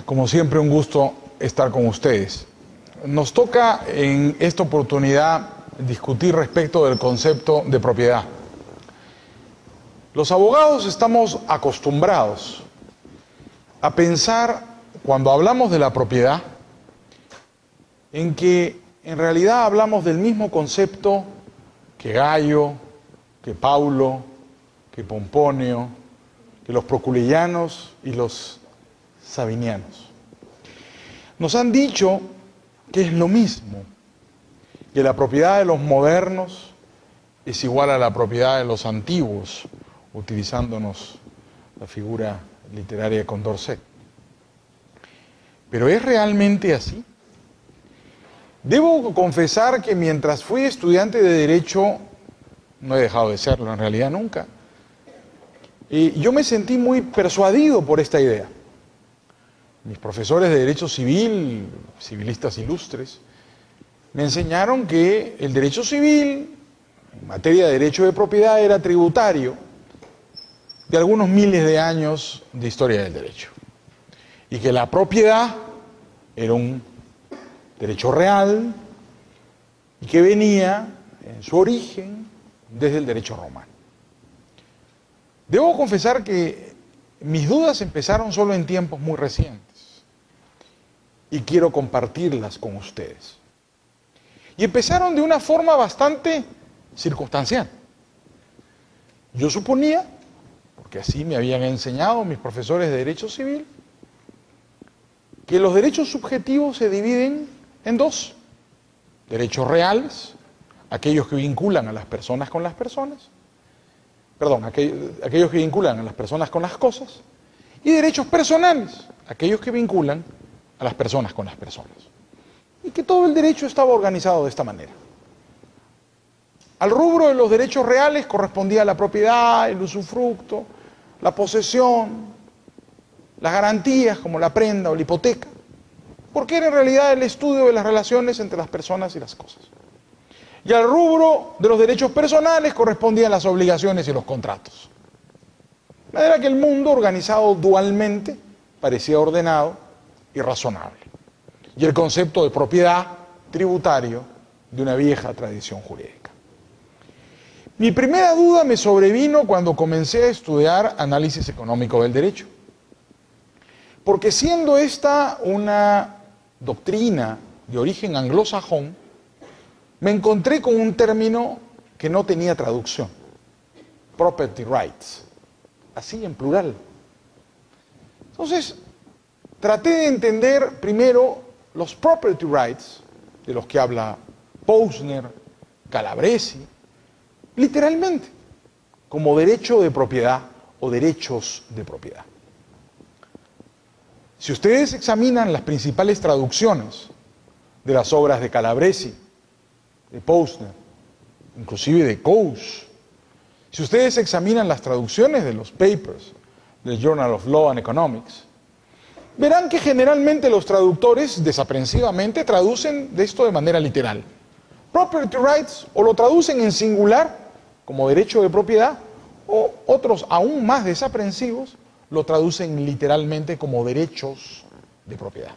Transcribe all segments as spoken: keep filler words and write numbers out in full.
Como siempre, un gusto estar con ustedes. Nos toca en esta oportunidad discutir respecto del concepto de propiedad. Los abogados estamos acostumbrados a pensar, cuando hablamos de la propiedad, en que en realidad hablamos del mismo concepto que Gallo, que Paulo, que Pomponio, que los proculianos y los sabinianos. Nos han dicho que es lo mismo, que la propiedad de los modernos es igual a la propiedad de los antiguos, utilizándonos la figura literaria de Condorcet. ¿Pero es realmente así? Debo confesar que mientras fui estudiante de Derecho, no he dejado de serlo en realidad nunca, y yo me sentí muy persuadido por esta idea. Mis profesores de Derecho Civil, civilistas ilustres, me enseñaron que el derecho civil, en materia de derecho de propiedad, era tributario de algunos miles de años de historia del derecho. Y que la propiedad era un derecho real y que venía en su origen desde el derecho romano. Debo confesar que mis dudas empezaron solo en tiempos muy recientes y quiero compartirlas con ustedes. Y empezaron de una forma bastante circunstancial. Yo suponía, porque así me habían enseñado mis profesores de Derecho Civil, que los derechos subjetivos se dividen en dos: derechos reales, aquellos que vinculan a las personas con las personas, perdón, aquellos, aquellos que vinculan a las personas con las cosas, y derechos personales, aquellos que vinculan a las personas con las personas. Y que todo el derecho estaba organizado de esta manera. Al rubro de los derechos reales correspondía la propiedad, el usufructo, la posesión, las garantías como la prenda o la hipoteca, porque era en realidad el estudio de las relaciones entre las personas y las cosas. Y al rubro de los derechos personales correspondían las obligaciones y los contratos. De manera que el mundo, organizado dualmente, parecía ordenado y razonable. Y el concepto de propiedad tributario de una vieja tradición jurídica. Mi primera duda me sobrevino cuando comencé a estudiar análisis económico del derecho. Porque siendo esta una doctrina de origen anglosajón, me encontré con un término que no tenía traducción: property rights, así en plural. Entonces, traté de entender primero los property rights, de los que habla Posner, Calabresi, literalmente, como derecho de propiedad o derechos de propiedad. Si ustedes examinan las principales traducciones de las obras de Calabresi, de Posner, inclusive de Coase, si ustedes examinan las traducciones de los papers del Journal of Law and Economics, verán que generalmente los traductores desaprensivamente traducen de esto de manera literal. Property rights, o lo traducen en singular como derecho de propiedad, o otros aún más desaprensivos lo traducen literalmente como derechos de propiedad.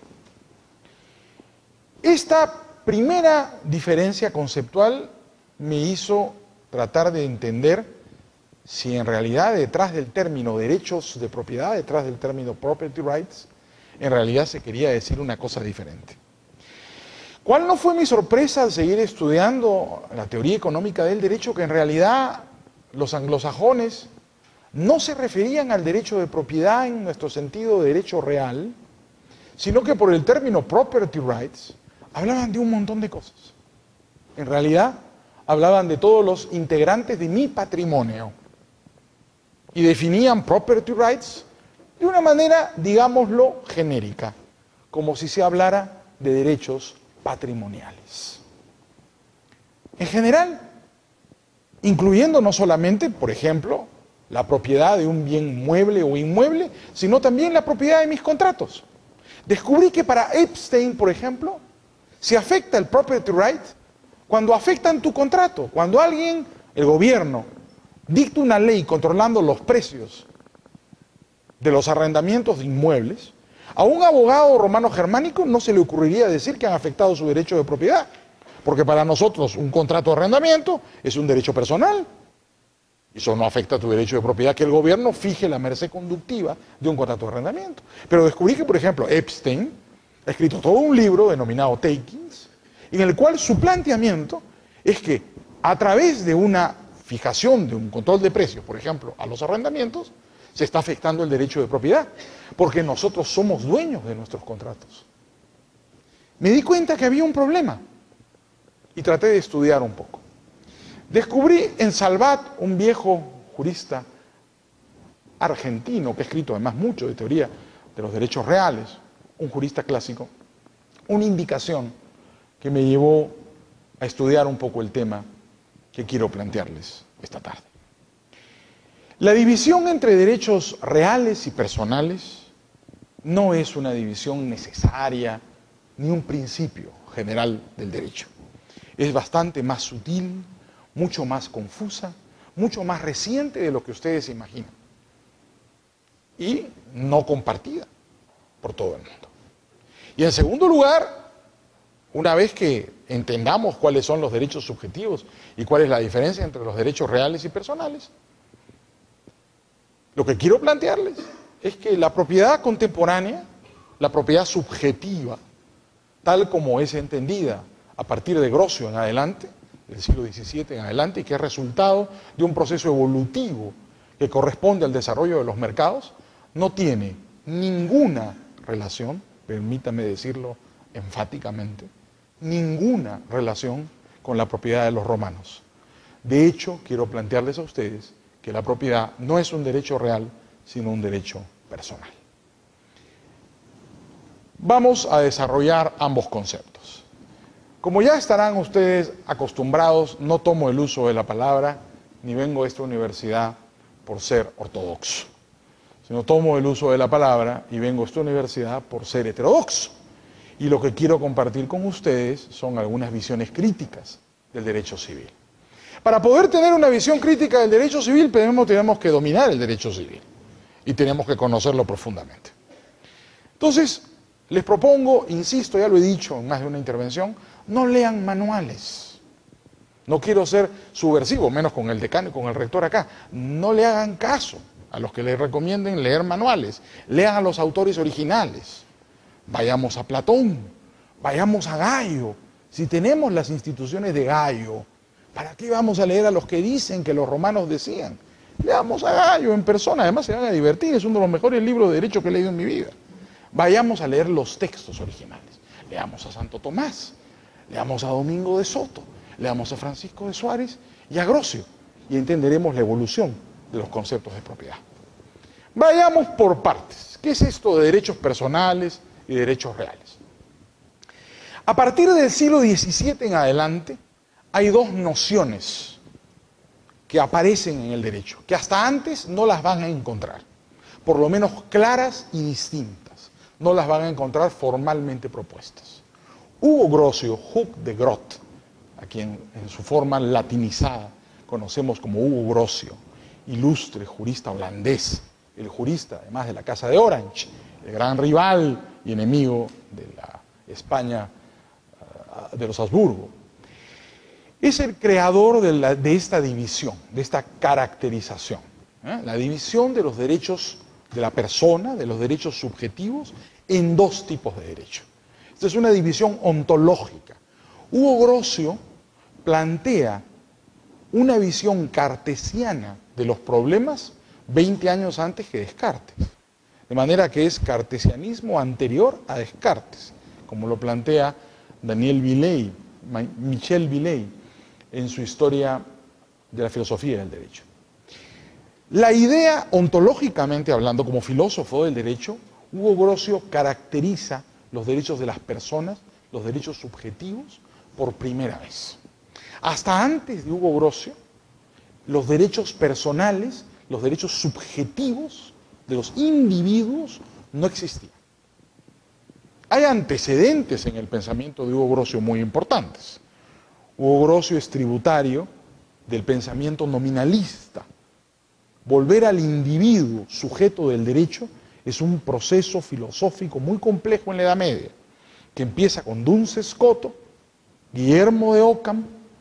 Esta primera diferencia conceptual me hizo tratar de entender si en realidad detrás del término derechos de propiedad, detrás del término property rights, en realidad se quería decir una cosa diferente. ¿Cuál no fue mi sorpresa al seguir estudiando la teoría económica del derecho? Que en realidad los anglosajones no se referían al derecho de propiedad en nuestro sentido de derecho real, sino que por el término property rights hablaban de un montón de cosas. En realidad hablaban de todos los integrantes de mi patrimonio y definían property rights de una manera, digámoslo, genérica, como si se hablara de derechos patrimoniales. En general, incluyendo no solamente, por ejemplo, la propiedad de un bien mueble o inmueble, sino también la propiedad de mis contratos. Descubrí que para Epstein, por ejemplo, se afecta el property right cuando afectan tu contrato, cuando alguien, el gobierno, dicta una ley controlando los precios de los arrendamientos de inmuebles, A un abogado romano germánico no se le ocurriría decir que han afectado su derecho de propiedad, porque para nosotros un contrato de arrendamiento es un derecho personal. Eso no afecta a tu derecho de propiedad, que el gobierno fije la merced conductiva de un contrato de arrendamiento. Pero descubrí que, por ejemplo, Epstein ha escrito todo un libro denominado Takings, en el cual su planteamiento es que a través de una fijación de un control de precios, por ejemplo, a los arrendamientos, se está afectando el derecho de propiedad, porque nosotros somos dueños de nuestros contratos. Me di cuenta que había un problema y traté de estudiar un poco. Descubrí en Salvat, un viejo jurista argentino que ha escrito además mucho de teoría de los derechos reales, un jurista clásico, una indicación que me llevó a estudiar un poco el tema que quiero plantearles esta tarde. La división entre derechos reales y personales no es una división necesaria ni un principio general del derecho. Es bastante más sutil, mucho más confusa, mucho más reciente de lo que ustedes imaginan. Y no compartida por todo el mundo. Y en segundo lugar, una vez que entendamos cuáles son los derechos subjetivos y cuál es la diferencia entre los derechos reales y personales, lo que quiero plantearles es que la propiedad contemporánea, la propiedad subjetiva, tal como es entendida a partir de Grocio en adelante, del siglo diecisiete en adelante, y que es resultado de un proceso evolutivo que corresponde al desarrollo de los mercados, no tiene ninguna relación, permítame decirlo enfáticamente, ninguna relación con la propiedad de los romanos. De hecho, quiero plantearles a ustedes que la propiedad no es un derecho real, sino un derecho personal. Vamos a desarrollar ambos conceptos. Como ya estarán ustedes acostumbrados, no tomo el uso de la palabra, ni vengo a esta universidad por ser ortodoxo, sino tomo el uso de la palabra y vengo a esta universidad por ser heterodoxo. Y lo que quiero compartir con ustedes son algunas visiones críticas del derecho civil. Para poder tener una visión crítica del derecho civil, tenemos, tenemos que dominar el derecho civil y tenemos que conocerlo profundamente. Entonces, les propongo, insisto, ya lo he dicho en más de una intervención, no lean manuales. No quiero ser subversivo, menos con el decano y con el rector acá. No le hagan caso a los que les recomienden leer manuales. Lean a los autores originales. Vayamos a Platón, vayamos a Gallo. Si tenemos las instituciones de Gallo, ¿para qué vamos a leer a los que dicen que los romanos decían? Leamos a Gallo en persona, además se van a divertir, es uno de los mejores libros de derecho que he leído en mi vida. Vayamos a leer los textos originales. Leamos a Santo Tomás, leamos a Domingo de Soto, leamos a Francisco de Suárez y a Grocio, y entenderemos la evolución de los conceptos de propiedad. Vayamos por partes. ¿Qué es esto de derechos personales y derechos reales? A partir del siglo diecisiete en adelante, hay dos nociones que aparecen en el derecho, que hasta antes no las van a encontrar, por lo menos claras y distintas, no las van a encontrar formalmente propuestas. Hugo Grocio, Hug de Groot, a quien en su forma latinizada conocemos como Hugo Grocio, ilustre jurista holandés, el jurista además de la Casa de Orange, el gran rival y enemigo de la España de los Habsburgo, es el creador de, la, de esta división, de esta caracterización, ¿eh? La división de los derechos de la persona, de los derechos subjetivos, en dos tipos de derechos. Esta es una división ontológica. Hugo Grocio plantea una visión cartesiana de los problemas veinte años antes que Descartes. De manera que es cartesianismo anterior a Descartes, como lo plantea Daniel Villey, Michel Villey, en su historia de la filosofía del derecho. La idea, ontológicamente hablando, como filósofo del derecho, Hugo Grocio caracteriza los derechos de las personas, los derechos subjetivos, por primera vez. Hasta antes de Hugo Grocio, los derechos personales, los derechos subjetivos de los individuos no existían. Hay antecedentes en el pensamiento de Hugo Grocio muy importantes. Hugo Grocio es tributario del pensamiento nominalista. Volver al individuo sujeto del derecho es un proceso filosófico muy complejo en la Edad Media, que empieza con Duns Scoto, Guillermo de Ockham,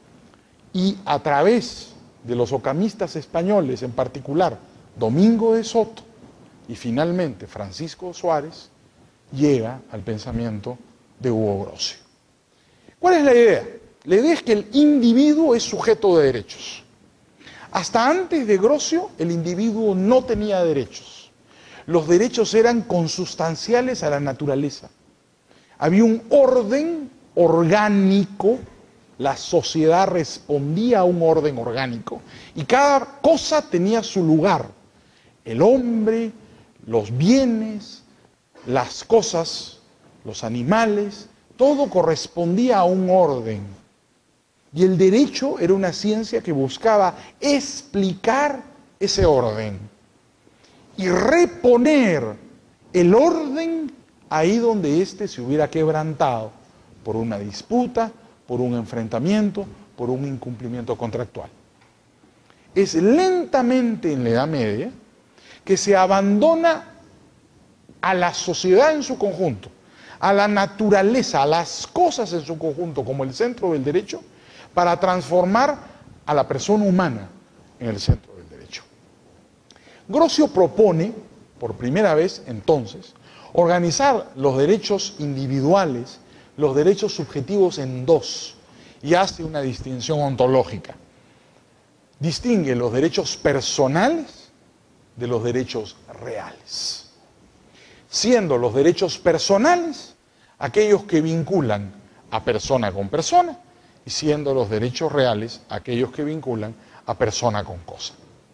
y a través de los occamistas españoles, en particular Domingo de Soto, y finalmente Francisco Suárez, llega al pensamiento de Hugo Grocio. ¿Cuál es la idea? La idea es que el individuo es sujeto de derechos. Hasta antes de Grocio, el individuo no tenía derechos. Los derechos eran consustanciales a la naturaleza. Había un orden orgánico, la sociedad respondía a un orden orgánico, y cada cosa tenía su lugar. El hombre, los bienes, las cosas, los animales, todo correspondía a un orden. Y el derecho era una ciencia que buscaba explicar ese orden y reponer el orden ahí donde éste se hubiera quebrantado por una disputa, por un enfrentamiento, por un incumplimiento contractual. Es lentamente en la Edad Media que se abandona a la sociedad en su conjunto, a la naturaleza, a las cosas en su conjunto como el centro del derecho, para transformar a la persona humana en el centro del derecho. Grocio propone, por primera vez entonces, organizar los derechos individuales, los derechos subjetivos en dos, y hace una distinción ontológica. Distingue los derechos personales de los derechos reales, siendo los derechos personales aquellos que vinculan a persona con persona, y siendo los derechos reales aquellos que vinculan a persona con cosa.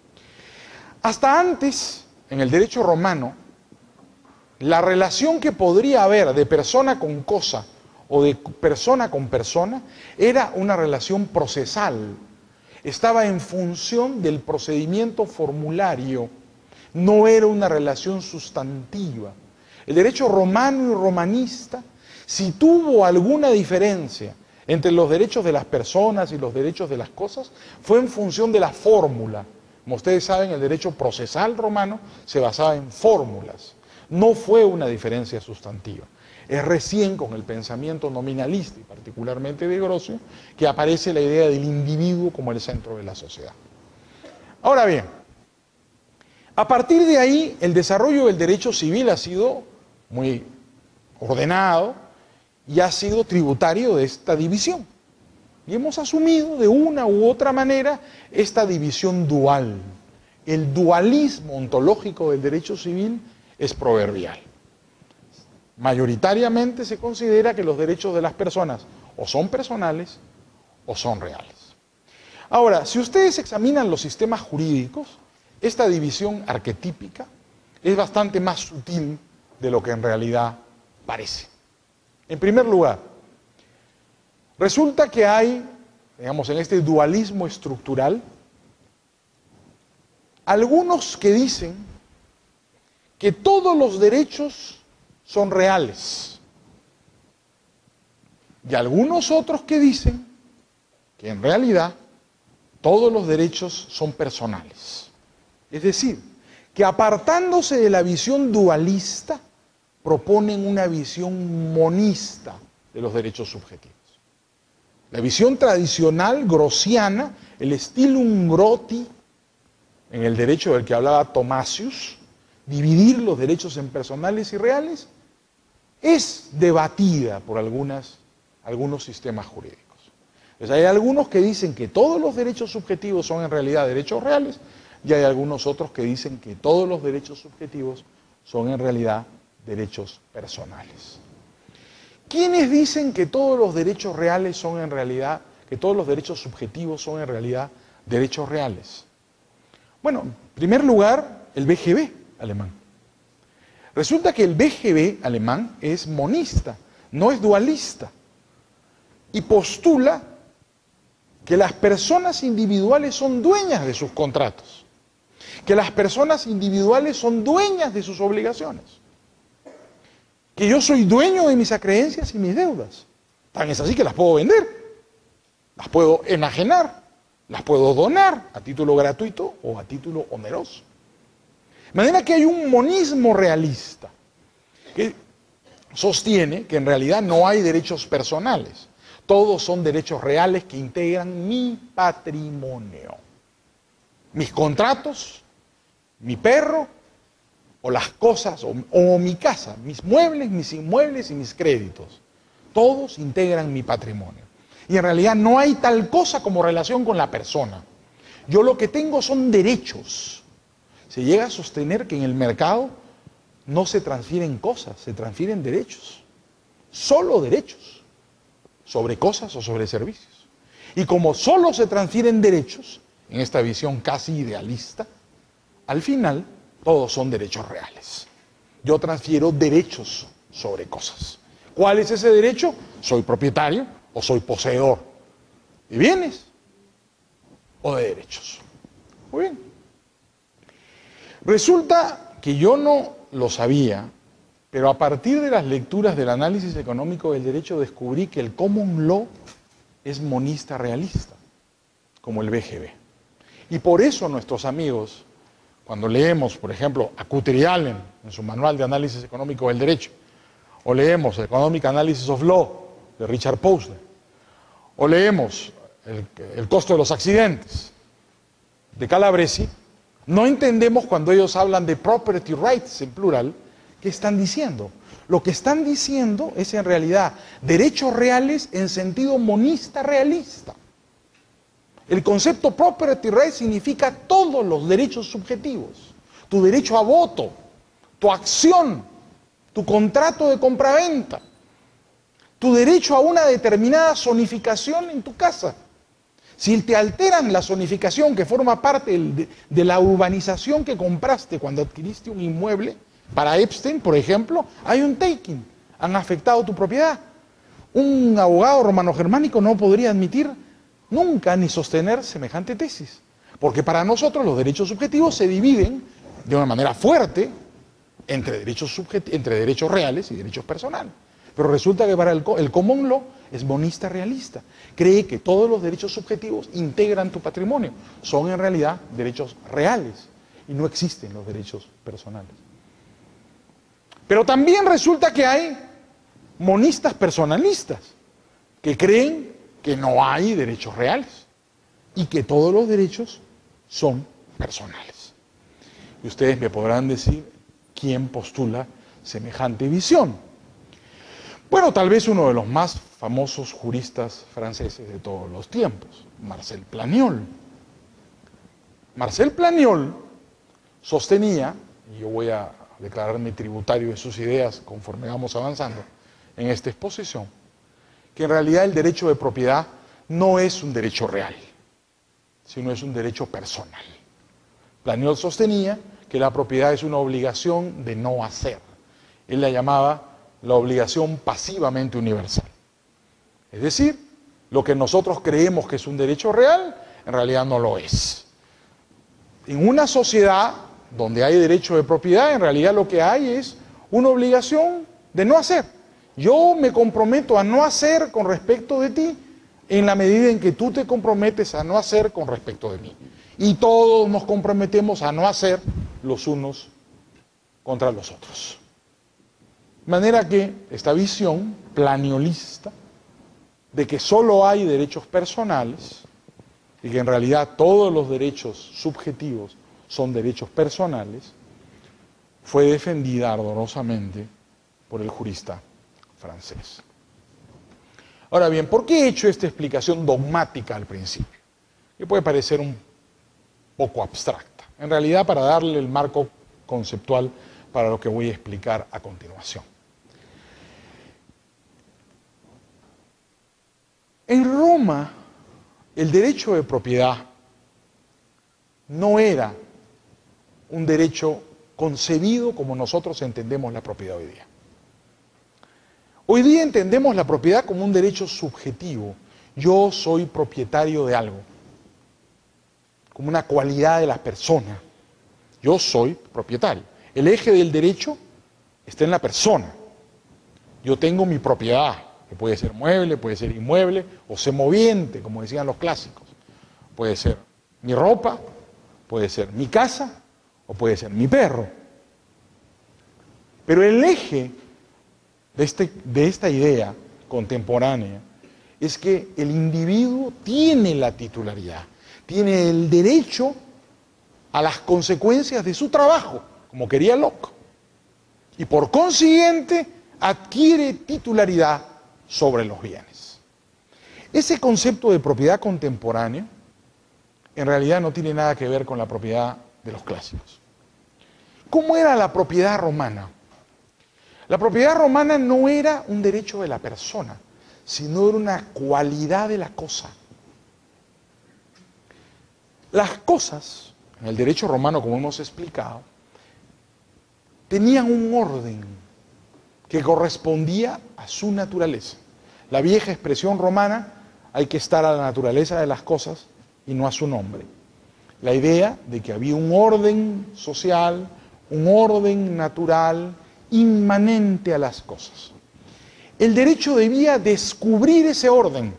Hasta antes, en el derecho romano, la relación que podría haber de persona con cosa o de persona con persona era una relación procesal. Estaba en función del procedimiento formulario, no era una relación sustantiva. El derecho romano y romanista, si tuvo alguna diferencia entre los derechos de las personas y los derechos de las cosas, fue en función de la fórmula. Como ustedes saben, el derecho procesal romano se basaba en fórmulas. No fue una diferencia sustantiva. Es recién con el pensamiento nominalista, y particularmente de Grocio, que aparece la idea del individuo como el centro de la sociedad. Ahora bien, a partir de ahí, el desarrollo del derecho civil ha sido muy ordenado, y ha sido tributario de esta división. Y hemos asumido de una u otra manera esta división dual. El dualismo ontológico del derecho civil es proverbial. Mayoritariamente se considera que los derechos de las personas o son personales o son reales. Ahora, si ustedes examinan los sistemas jurídicos, esta división arquetípica es bastante más sutil de lo que en realidad parece. En primer lugar, resulta que hay, digamos, en este dualismo estructural, algunos que dicen que todos los derechos son reales y algunos otros que dicen que en realidad todos los derechos son personales. Es decir, que apartándose de la visión dualista, proponen una visión monista de los derechos subjetivos. La visión tradicional grociana, el stilum groti, en el derecho del que hablaba Thomasius, dividir los derechos en personales y reales, es debatida por algunas, algunos sistemas jurídicos. Entonces hay algunos que dicen que todos los derechos subjetivos son en realidad derechos reales, y hay algunos otros que dicen que todos los derechos subjetivos son en realidad derechos personales. ¿Quiénes dicen que todos los derechos reales son en realidad, que todos los derechos subjetivos son en realidad derechos reales? Bueno, en primer lugar, el B G B alemán. Resulta que el B G B alemán es monista, no es dualista, y postula que las personas individuales son dueñas de sus contratos, que las personas individuales son dueñas de sus obligaciones, que yo soy dueño de mis acreencias y mis deudas. Tan es así que las puedo vender, las puedo enajenar, las puedo donar a título gratuito o a título oneroso. De manera que hay un monismo realista que sostiene que en realidad no hay derechos personales. Todos son derechos reales que integran mi patrimonio. Mis contratos, mi perro, o las cosas, o, o mi casa, mis muebles, mis inmuebles y mis créditos. Todos integran mi patrimonio. Y en realidad no hay tal cosa como relación con la persona. Yo lo que tengo son derechos. Se llega a sostener que en el mercado no se transfieren cosas, se transfieren derechos. Solo derechos. Sobre cosas o sobre servicios. Y como solo se transfieren derechos, en esta visión casi idealista, al final todos son derechos reales. Yo transfiero derechos sobre cosas. ¿Cuál es ese derecho? Soy propietario o soy poseedor de bienes o de derechos. Muy bien. Resulta que yo no lo sabía, pero a partir de las lecturas del análisis económico del derecho descubrí que el common law es monista realista, como el B G B. Y por eso nuestros amigos, cuando leemos, por ejemplo, a Cutter y Allen en su manual de análisis económico del derecho, o leemos Economic Analysis of Law de Richard Posner, o leemos el, el costo de los accidentes de Calabresi, no entendemos cuando ellos hablan de property rights en plural, ¿qué están diciendo? Lo que están diciendo es en realidad derechos reales en sentido monista realista. El concepto property right significa todos los derechos subjetivos. Tu derecho a voto, tu acción, tu contrato de compraventa, tu derecho a una determinada zonificación en tu casa. Si te alteran la zonificación que forma parte de, de la urbanización que compraste cuando adquiriste un inmueble, para Epstein, por ejemplo, hay un taking, han afectado tu propiedad. Un abogado romano-germánico no podría admitir nunca ni sostener semejante tesis, porque para nosotros los derechos subjetivos se dividen de una manera fuerte entre derechos, entre derechos reales y derechos personales. Pero resulta que para el, el common law es monista realista, cree que todos los derechos subjetivos integran tu patrimonio, son en realidad derechos reales y no existen los derechos personales. Pero también resulta que hay monistas personalistas que creen que no hay derechos reales y que todos los derechos son personales. Y ustedes me podrán decir quién postula semejante visión. Bueno, tal vez uno de los más famosos juristas franceses de todos los tiempos, Marcel Planiol. Marcel Planiol sostenía, y yo voy a declararme tributario de sus ideas conforme vamos avanzando en esta exposición, que en realidad el derecho de propiedad no es un derecho real, sino es un derecho personal. Planiol sostenía que la propiedad es una obligación de no hacer. Él la llamaba la obligación pasivamente universal. Es decir, lo que nosotros creemos que es un derecho real, en realidad no lo es. En una sociedad donde hay derecho de propiedad, en realidad lo que hay es una obligación de no hacer. Yo me comprometo a no hacer con respecto de ti en la medida en que tú te comprometes a no hacer con respecto de mí. Y todos nos comprometemos a no hacer los unos contra los otros. De manera que esta visión planiolista de que solo hay derechos personales y que en realidad todos los derechos subjetivos son derechos personales, fue defendida ardorosamente por el jurista francés. Ahora bien, ¿por qué he hecho esta explicación dogmática al principio? Que puede parecer un poco abstracta. En realidad, para darle el marco conceptual para lo que voy a explicar a continuación. En Roma, el derecho de propiedad no era un derecho concebido como nosotros entendemos la propiedad hoy día. Hoy día entendemos la propiedad como un derecho subjetivo. Yo soy propietario de algo, como una cualidad de la persona. Yo soy propietario. El eje del derecho está en la persona. Yo tengo mi propiedad, que puede ser mueble, puede ser inmueble, o semoviente, como decían los clásicos. Puede ser mi ropa, puede ser mi casa, o puede ser mi perro. Pero el eje de, este, de esta idea contemporánea es que el individuo tiene la titularidad, tiene el derecho a las consecuencias de su trabajo, como quería Locke, y por consiguiente adquiere titularidad sobre los bienes. Ese concepto de propiedad contemporánea en realidad no tiene nada que ver con la propiedad de los clásicos. ¿Cómo era la propiedad romana? La propiedad romana no era un derecho de la persona, sino era una cualidad de la cosa. Las cosas, en el derecho romano, como hemos explicado, tenían un orden que correspondía a su naturaleza. La vieja expresión romana, hay que estar a la naturaleza de las cosas y no a su nombre. La idea de que había un orden social, un orden natural, inmanente a las cosas. El derecho debía descubrir ese orden,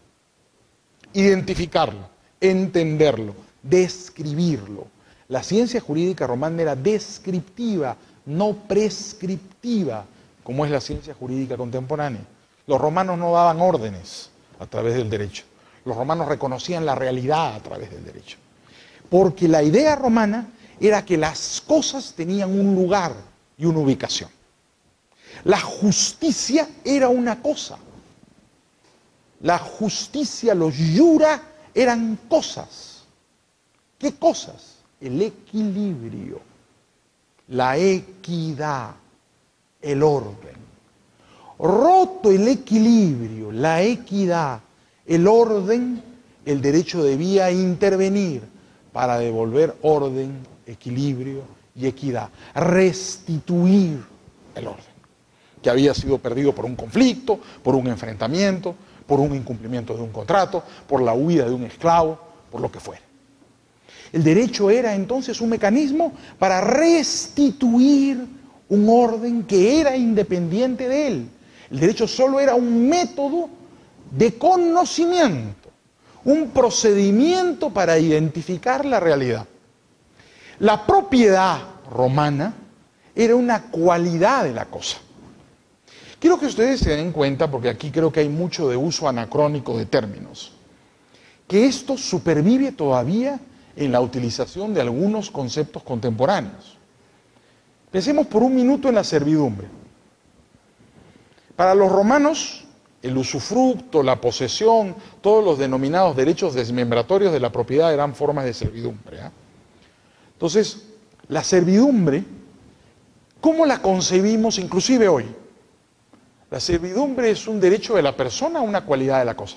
identificarlo, entenderlo, describirlo. La ciencia jurídica romana era descriptiva, no prescriptiva, como es la ciencia jurídica contemporánea. Los romanos no daban órdenes a través del derecho. Los romanos reconocían la realidad a través del derecho. Porque la idea romana era que las cosas tenían un lugar y una ubicación. La justicia era una cosa. La justicia, los iura, eran cosas. ¿Qué cosas? El equilibrio, la equidad, el orden. Roto el equilibrio, la equidad, el orden, el derecho debía intervenir para devolver orden, equilibrio y equidad, restituir el orden, que había sido perdido por un conflicto, por un enfrentamiento, por un incumplimiento de un contrato, por la huida de un esclavo, por lo que fuera. El derecho era entonces un mecanismo para restituir un orden que era independiente de él. El derecho solo era un método de conocimiento, un procedimiento para identificar la realidad. La propiedad romana era una cualidad de la cosa. Quiero que ustedes se den cuenta, porque aquí creo que hay mucho de uso anacrónico de términos, que esto supervive todavía en la utilización de algunos conceptos contemporáneos. Pensemos por un minuto en la servidumbre. Para los romanos, el usufructo, la posesión, todos los denominados derechos desmembratorios de la propiedad eran formas de servidumbre. ¿eh? Entonces, la servidumbre, ¿cómo la concebimos inclusive hoy? La servidumbre es un derecho de la persona, una cualidad de la cosa.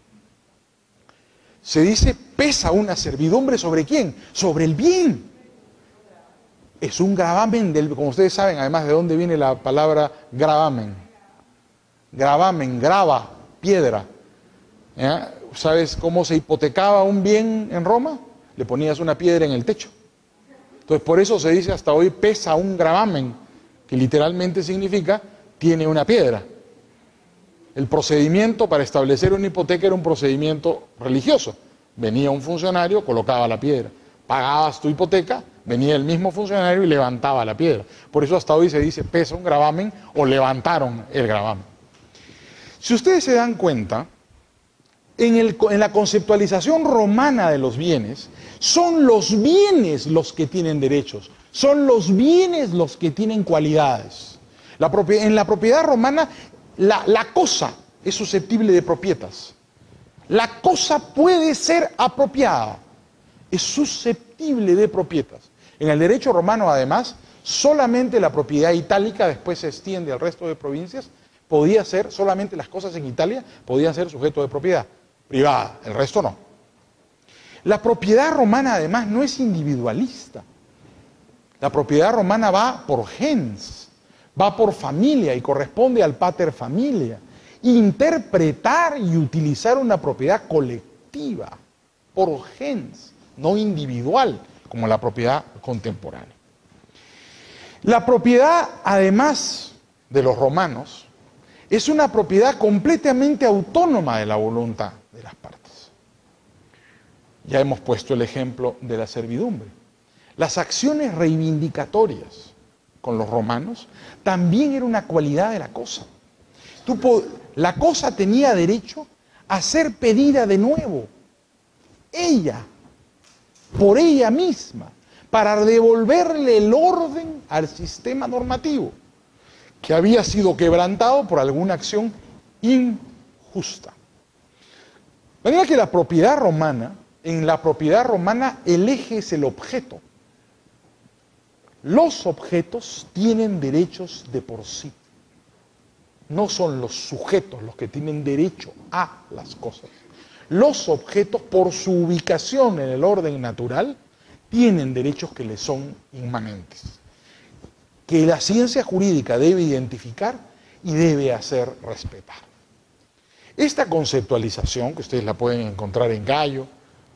Se dice, pesa una servidumbre ¿sobre quién? Sobre el bien. Es un gravamen, del, como ustedes saben, además de dónde viene la palabra gravamen. Gravamen, grava, piedra. ¿Ya? ¿Sabes cómo se hipotecaba un bien en Roma? Le ponías una piedra en el techo. Entonces por eso se dice hasta hoy pesa un gravamen, que literalmente significa tiene una piedra. El procedimiento para establecer una hipoteca era un procedimiento religioso. Venía un funcionario, colocaba la piedra. Pagabas tu hipoteca, venía el mismo funcionario y levantaba la piedra. Por eso hasta hoy se dice pesa un gravamen o levantaron el gravamen. Si ustedes se dan cuenta, en, el, en la conceptualización romana de los bienes, son los bienes los que tienen derechos, son los bienes los que tienen cualidades. La en la propiedad romana, la, la cosa es susceptible de propietas. La cosa puede ser apropiada, es susceptible de propietas. En el derecho romano, además, solamente la propiedad itálica, después se extiende al resto de provincias, podía ser, solamente las cosas en Italia podían ser sujeto de propiedad privada, el resto no. La propiedad romana, además, no es individualista. La propiedad romana va por gens, va por familia y corresponde al pater familia. Interpretar y utilizar una propiedad colectiva, por gens, no individual, como la propiedad contemporánea. La propiedad, además de los romanos, es una propiedad completamente autónoma de la voluntad de las partes. Ya hemos puesto el ejemplo de la servidumbre. Las acciones reivindicatorias con los romanos también era una cualidad de la cosa. Tú, la cosa tenía derecho a ser pedida de nuevo, ella, por ella misma, para devolverle el orden al sistema normativo que había sido quebrantado por alguna acción injusta. De manera que la propiedad romana, en la propiedad romana el eje es el objeto. Los objetos tienen derechos de por sí. No son los sujetos los que tienen derecho a las cosas. Los objetos, por su ubicación en el orden natural, tienen derechos que les son inmanentes, que la ciencia jurídica debe identificar y debe hacer respetar. Esta conceptualización, que ustedes la pueden encontrar en Gallo,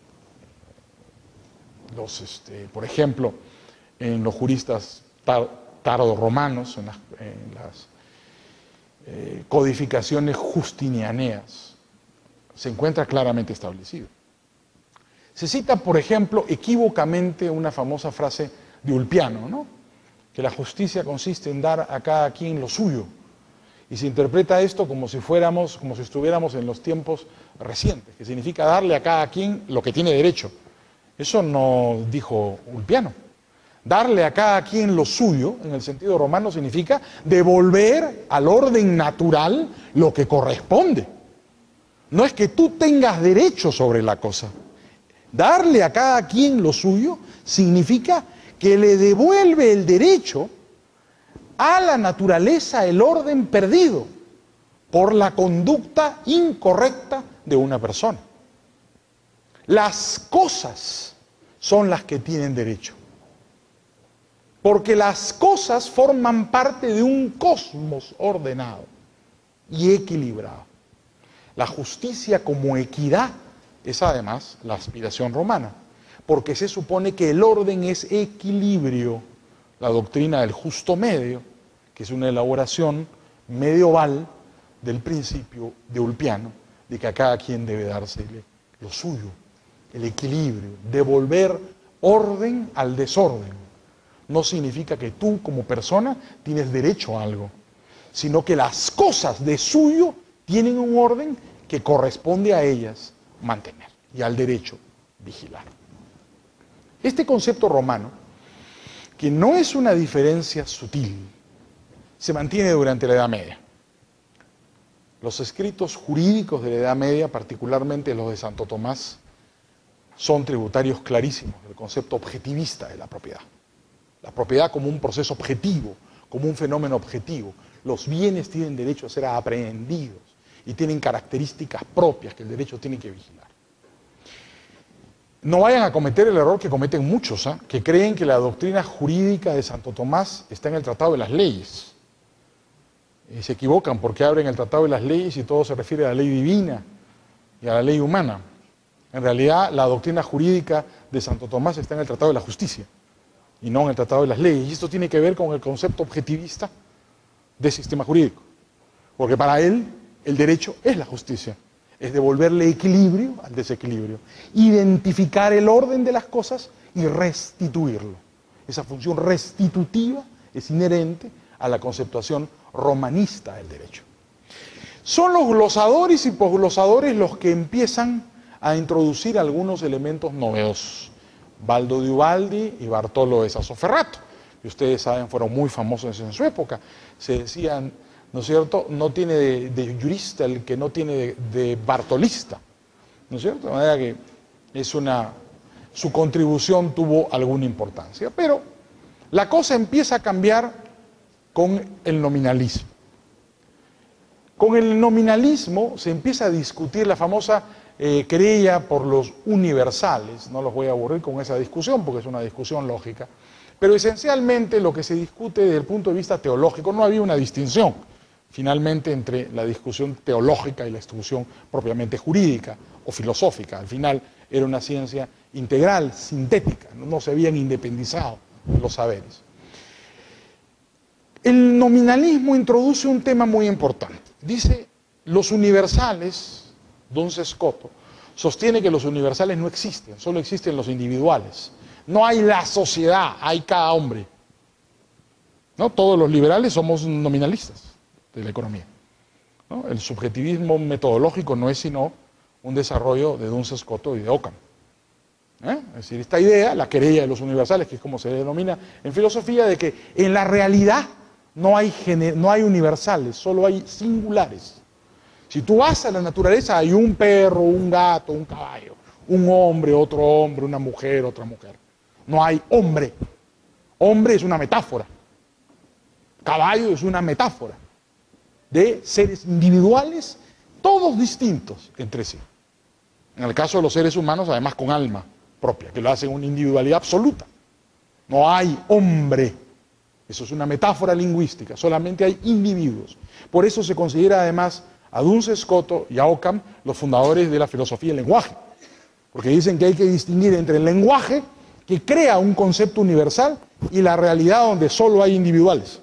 los, este, por ejemplo, en los juristas tar, tardo-romanos, en las, en las eh, codificaciones justinianeas, se encuentra claramente establecido. Se cita, por ejemplo, equívocamente una famosa frase de Ulpiano, ¿no? Que la justicia consiste en dar a cada quien lo suyo. Y se interpreta esto como si fuéramos, como si estuviéramos en los tiempos recientes, que significa darle a cada quien lo que tiene derecho. Eso no dijo Ulpiano. Darle a cada quien lo suyo, en el sentido romano, significa devolver al orden natural lo que corresponde. No es que tú tengas derecho sobre la cosa. Darle a cada quien lo suyo significa que le devuelve el derecho a la naturaleza, el orden perdido por la conducta incorrecta de una persona. Las cosas son las que tienen derecho, porque las cosas forman parte de un cosmos ordenado y equilibrado. La justicia como equidad es además la aspiración romana, porque se supone que el orden es equilibrio. La doctrina del justo medio, que es una elaboración medieval del principio de Ulpiano, de que a cada quien debe dársele lo suyo, el equilibrio, devolver orden al desorden. No significa que tú como persona tienes derecho a algo, sino que las cosas de suyo tienen un orden que corresponde a ellas mantener y al derecho vigilar. Este concepto romano, que no es una diferencia sutil, se mantiene durante la Edad Media. Los escritos jurídicos de la Edad Media, particularmente los de Santo Tomás, son tributarios clarísimos del concepto objetivista de la propiedad. La propiedad como un proceso objetivo, como un fenómeno objetivo. Los bienes tienen derecho a ser aprehendidos y tienen características propias que el derecho tiene que vigilar. No vayan a cometer el error que cometen muchos, ¿eh? que creen que la doctrina jurídica de Santo Tomás está en el Tratado de las Leyes. Y se equivocan porque abren el Tratado de las Leyes y todo se refiere a la ley divina y a la ley humana. En realidad, la doctrina jurídica de Santo Tomás está en el Tratado de la Justicia y no en el Tratado de las Leyes. Y esto tiene que ver con el concepto objetivista del sistema jurídico. Porque para él, el derecho es la justicia. Es devolverle equilibrio al desequilibrio, identificar el orden de las cosas y restituirlo. Esa función restitutiva es inherente a la conceptuación romanista del derecho. Son los glosadores y posglosadores los que empiezan a introducir algunos elementos novedosos. Baldo de Ubaldi y Bartolo de Sassoferrato, que ustedes saben fueron muy famosos en su época. Se decían, ¿no es cierto?, no tiene de, de jurista el que no tiene de, de bartolista, ¿no es cierto? De manera que es una, su contribución tuvo alguna importancia. Pero la cosa empieza a cambiar con el nominalismo. Con el nominalismo se empieza a discutir la famosa eh, querella por los universales. No los voy a aburrir con esa discusión porque es una discusión lógica. Pero esencialmente lo que se discute desde el punto de vista teológico, no había una distinción finalmente entre la discusión teológica y la discusión propiamente jurídica o filosófica. Al final era una ciencia integral, sintética, no se habían independizado los saberes. El nominalismo introduce un tema muy importante. Dice, los universales, Don Sescoto, sostiene que los universales no existen, solo existen los individuales. No hay la sociedad, hay cada hombre. ¿No? Todos los liberales somos nominalistas de la economía, ¿no? El subjetivismo metodológico no es sino un desarrollo de Duns Scoto y de Occam. ¿Eh? Es decir, esta idea, la querella de los universales, que es como se denomina en filosofía, de que en la realidad no hay, no hay universales, solo hay singulares. Si tú vas a la naturaleza, hay un perro, un gato, un caballo, un hombre, otro hombre, una mujer, otra mujer. No hay hombre. Hombre es una metáfora. Caballo es una metáfora de seres individuales, todos distintos entre sí. En el caso de los seres humanos, además con alma propia, que lo hacen una individualidad absoluta. No hay hombre. Eso es una metáfora lingüística, solamente hay individuos. Por eso se considera además a Duns Scoto y a Occam los fundadores de la filosofía del lenguaje. Porque dicen que hay que distinguir entre el lenguaje, que crea un concepto universal, y la realidad donde solo hay individuales.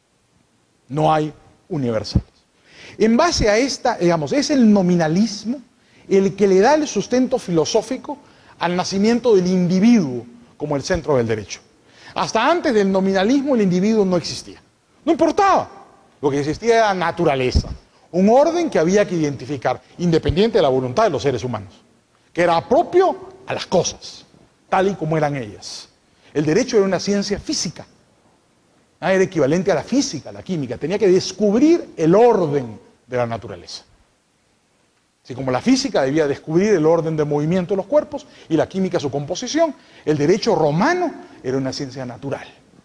No hay universales. En base a esta, digamos, es el nominalismo el que le da el sustento filosófico al nacimiento del individuo como el centro del derecho. Hasta antes del nominalismo el individuo no existía. No importaba. Lo que existía era naturaleza. Un orden que había que identificar, independiente de la voluntad de los seres humanos, que era propio a las cosas, tal y como eran ellas. El derecho era una ciencia física. Era equivalente a la física, a la química. Tenía que descubrir el orden de la naturaleza. Así como la física debía descubrir el orden de movimiento de los cuerpos y la química su composición, el derecho romano era una ciencia natural.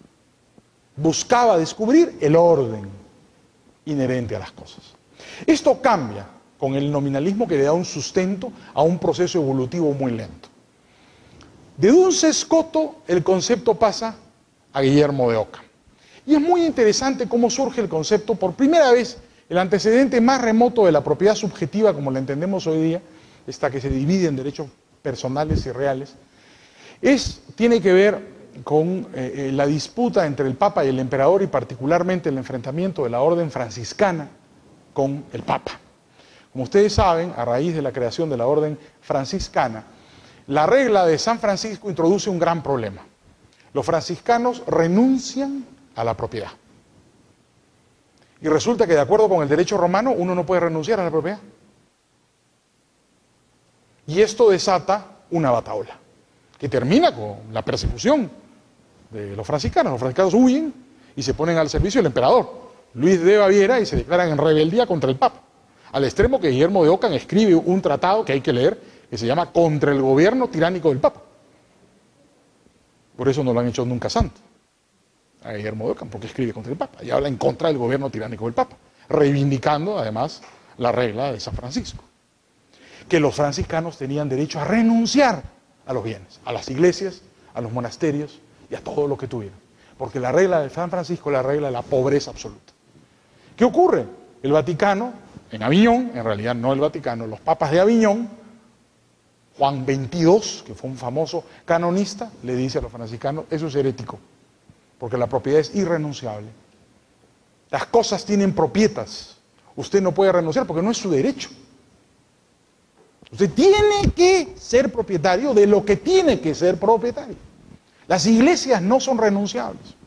Buscaba descubrir el orden inherente a las cosas. Esto cambia con el nominalismo, que le da un sustento a un proceso evolutivo muy lento. De Duns Scoto el concepto pasa a Guillermo de Occam. Y es muy interesante cómo surge el concepto, por primera vez, el antecedente más remoto de la propiedad subjetiva, como la entendemos hoy día, esta que se divide en derechos personales y reales, es, tiene que ver con eh, la disputa entre el Papa y el Emperador, y particularmente el enfrentamiento de la orden franciscana con el Papa. Como ustedes saben, a raíz de la creación de la orden franciscana, la regla de San Francisco introduce un gran problema. Los franciscanos renuncian a la propiedad. Y resulta que, de acuerdo con el derecho romano, uno no puede renunciar a la propiedad. Y esto desata una batahola, que termina con la persecución de los franciscanos. Los franciscanos huyen y se ponen al servicio del emperador Luis de Baviera y se declaran en rebeldía contra el Papa, al extremo que Guillermo de Occam escribe un tratado que hay que leer, que se llama Contra el gobierno tiránico del Papa. Por eso no lo han hecho nunca santo a Guillermo de Occam, porque escribe contra el Papa y habla en contra del gobierno tiránico del Papa, reivindicando además la regla de San Francisco, que los franciscanos tenían derecho a renunciar a los bienes, a las iglesias, a los monasterios y a todo lo que tuvieran, porque la regla de San Francisco es la regla de la pobreza absoluta. ¿Qué ocurre? El Vaticano, en Aviñón, en realidad no el Vaticano, los papas de Aviñón, Juan veintidós, que fue un famoso canonista, le dice a los franciscanos: eso es herético, porque la propiedad es irrenunciable. Las cosas tienen propietas. Usted no puede renunciar porque no es su derecho. Usted tiene que ser propietario de lo que tiene que ser propietario. Las iglesias no son renunciables.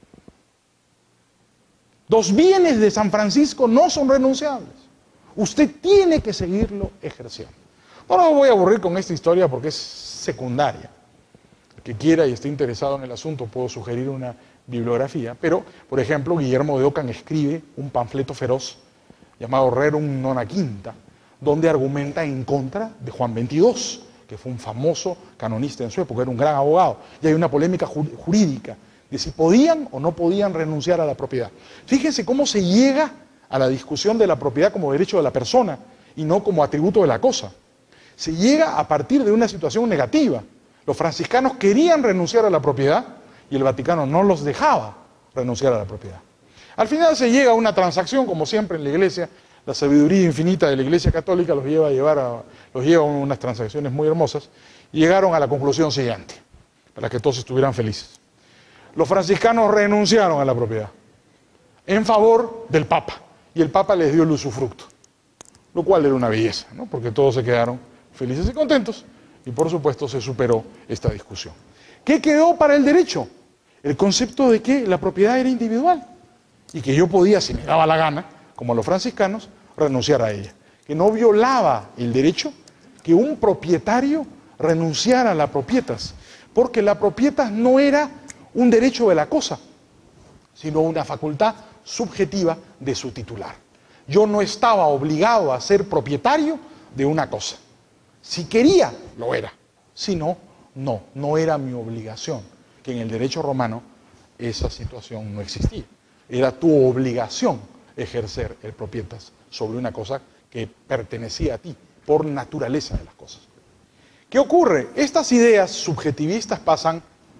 Los bienes de San Francisco no son renunciables. Usted tiene que seguirlo ejerciendo. No me voy a aburrir con esta historia porque es secundaria. El que quiera y esté interesado en el asunto, puedo sugerir una bibliografía, pero, por ejemplo, Guillermo de Occam escribe un panfleto feroz llamado Rerum Nona Quinta, donde argumenta en contra de Juan veintidós, que fue un famoso canonista en su época, era un gran abogado, y hay una polémica jurídica de si podían o no podían renunciar a la propiedad. Fíjense cómo se llega a la discusión de la propiedad como derecho de la persona y no como atributo de la cosa. Se llega a partir de una situación negativa. Los franciscanos querían renunciar a la propiedad y el Vaticano no los dejaba renunciar a la propiedad. Al final se llega a una transacción, como siempre en la Iglesia. La sabiduría infinita de la Iglesia Católica los lleva a llevar a, los lleva a unas transacciones muy hermosas, y llegaron a la conclusión siguiente, para que todos estuvieran felices. Los franciscanos renunciaron a la propiedad en favor del Papa, y el Papa les dio el usufructo, lo cual era una belleza, ¿no? Porque todos se quedaron felices y contentos, y por supuesto se superó esta discusión. ¿Qué quedó para el derecho? El concepto de que la propiedad era individual y que yo podía, si me daba la gana, como los franciscanos, renunciar a ella. Que no violaba el derecho que un propietario renunciara a la propietas, porque la propietas no era un derecho de la cosa, sino una facultad subjetiva de su titular. Yo no estaba obligado a ser propietario de una cosa. Si quería, lo era. Si no, no, no era mi obligación, que en el derecho romano esa situación no existía. Era tu obligación ejercer el propietas sobre una cosa que pertenecía a ti, por naturaleza de las cosas. ¿Qué ocurre? Estas ideas subjetivistas pasan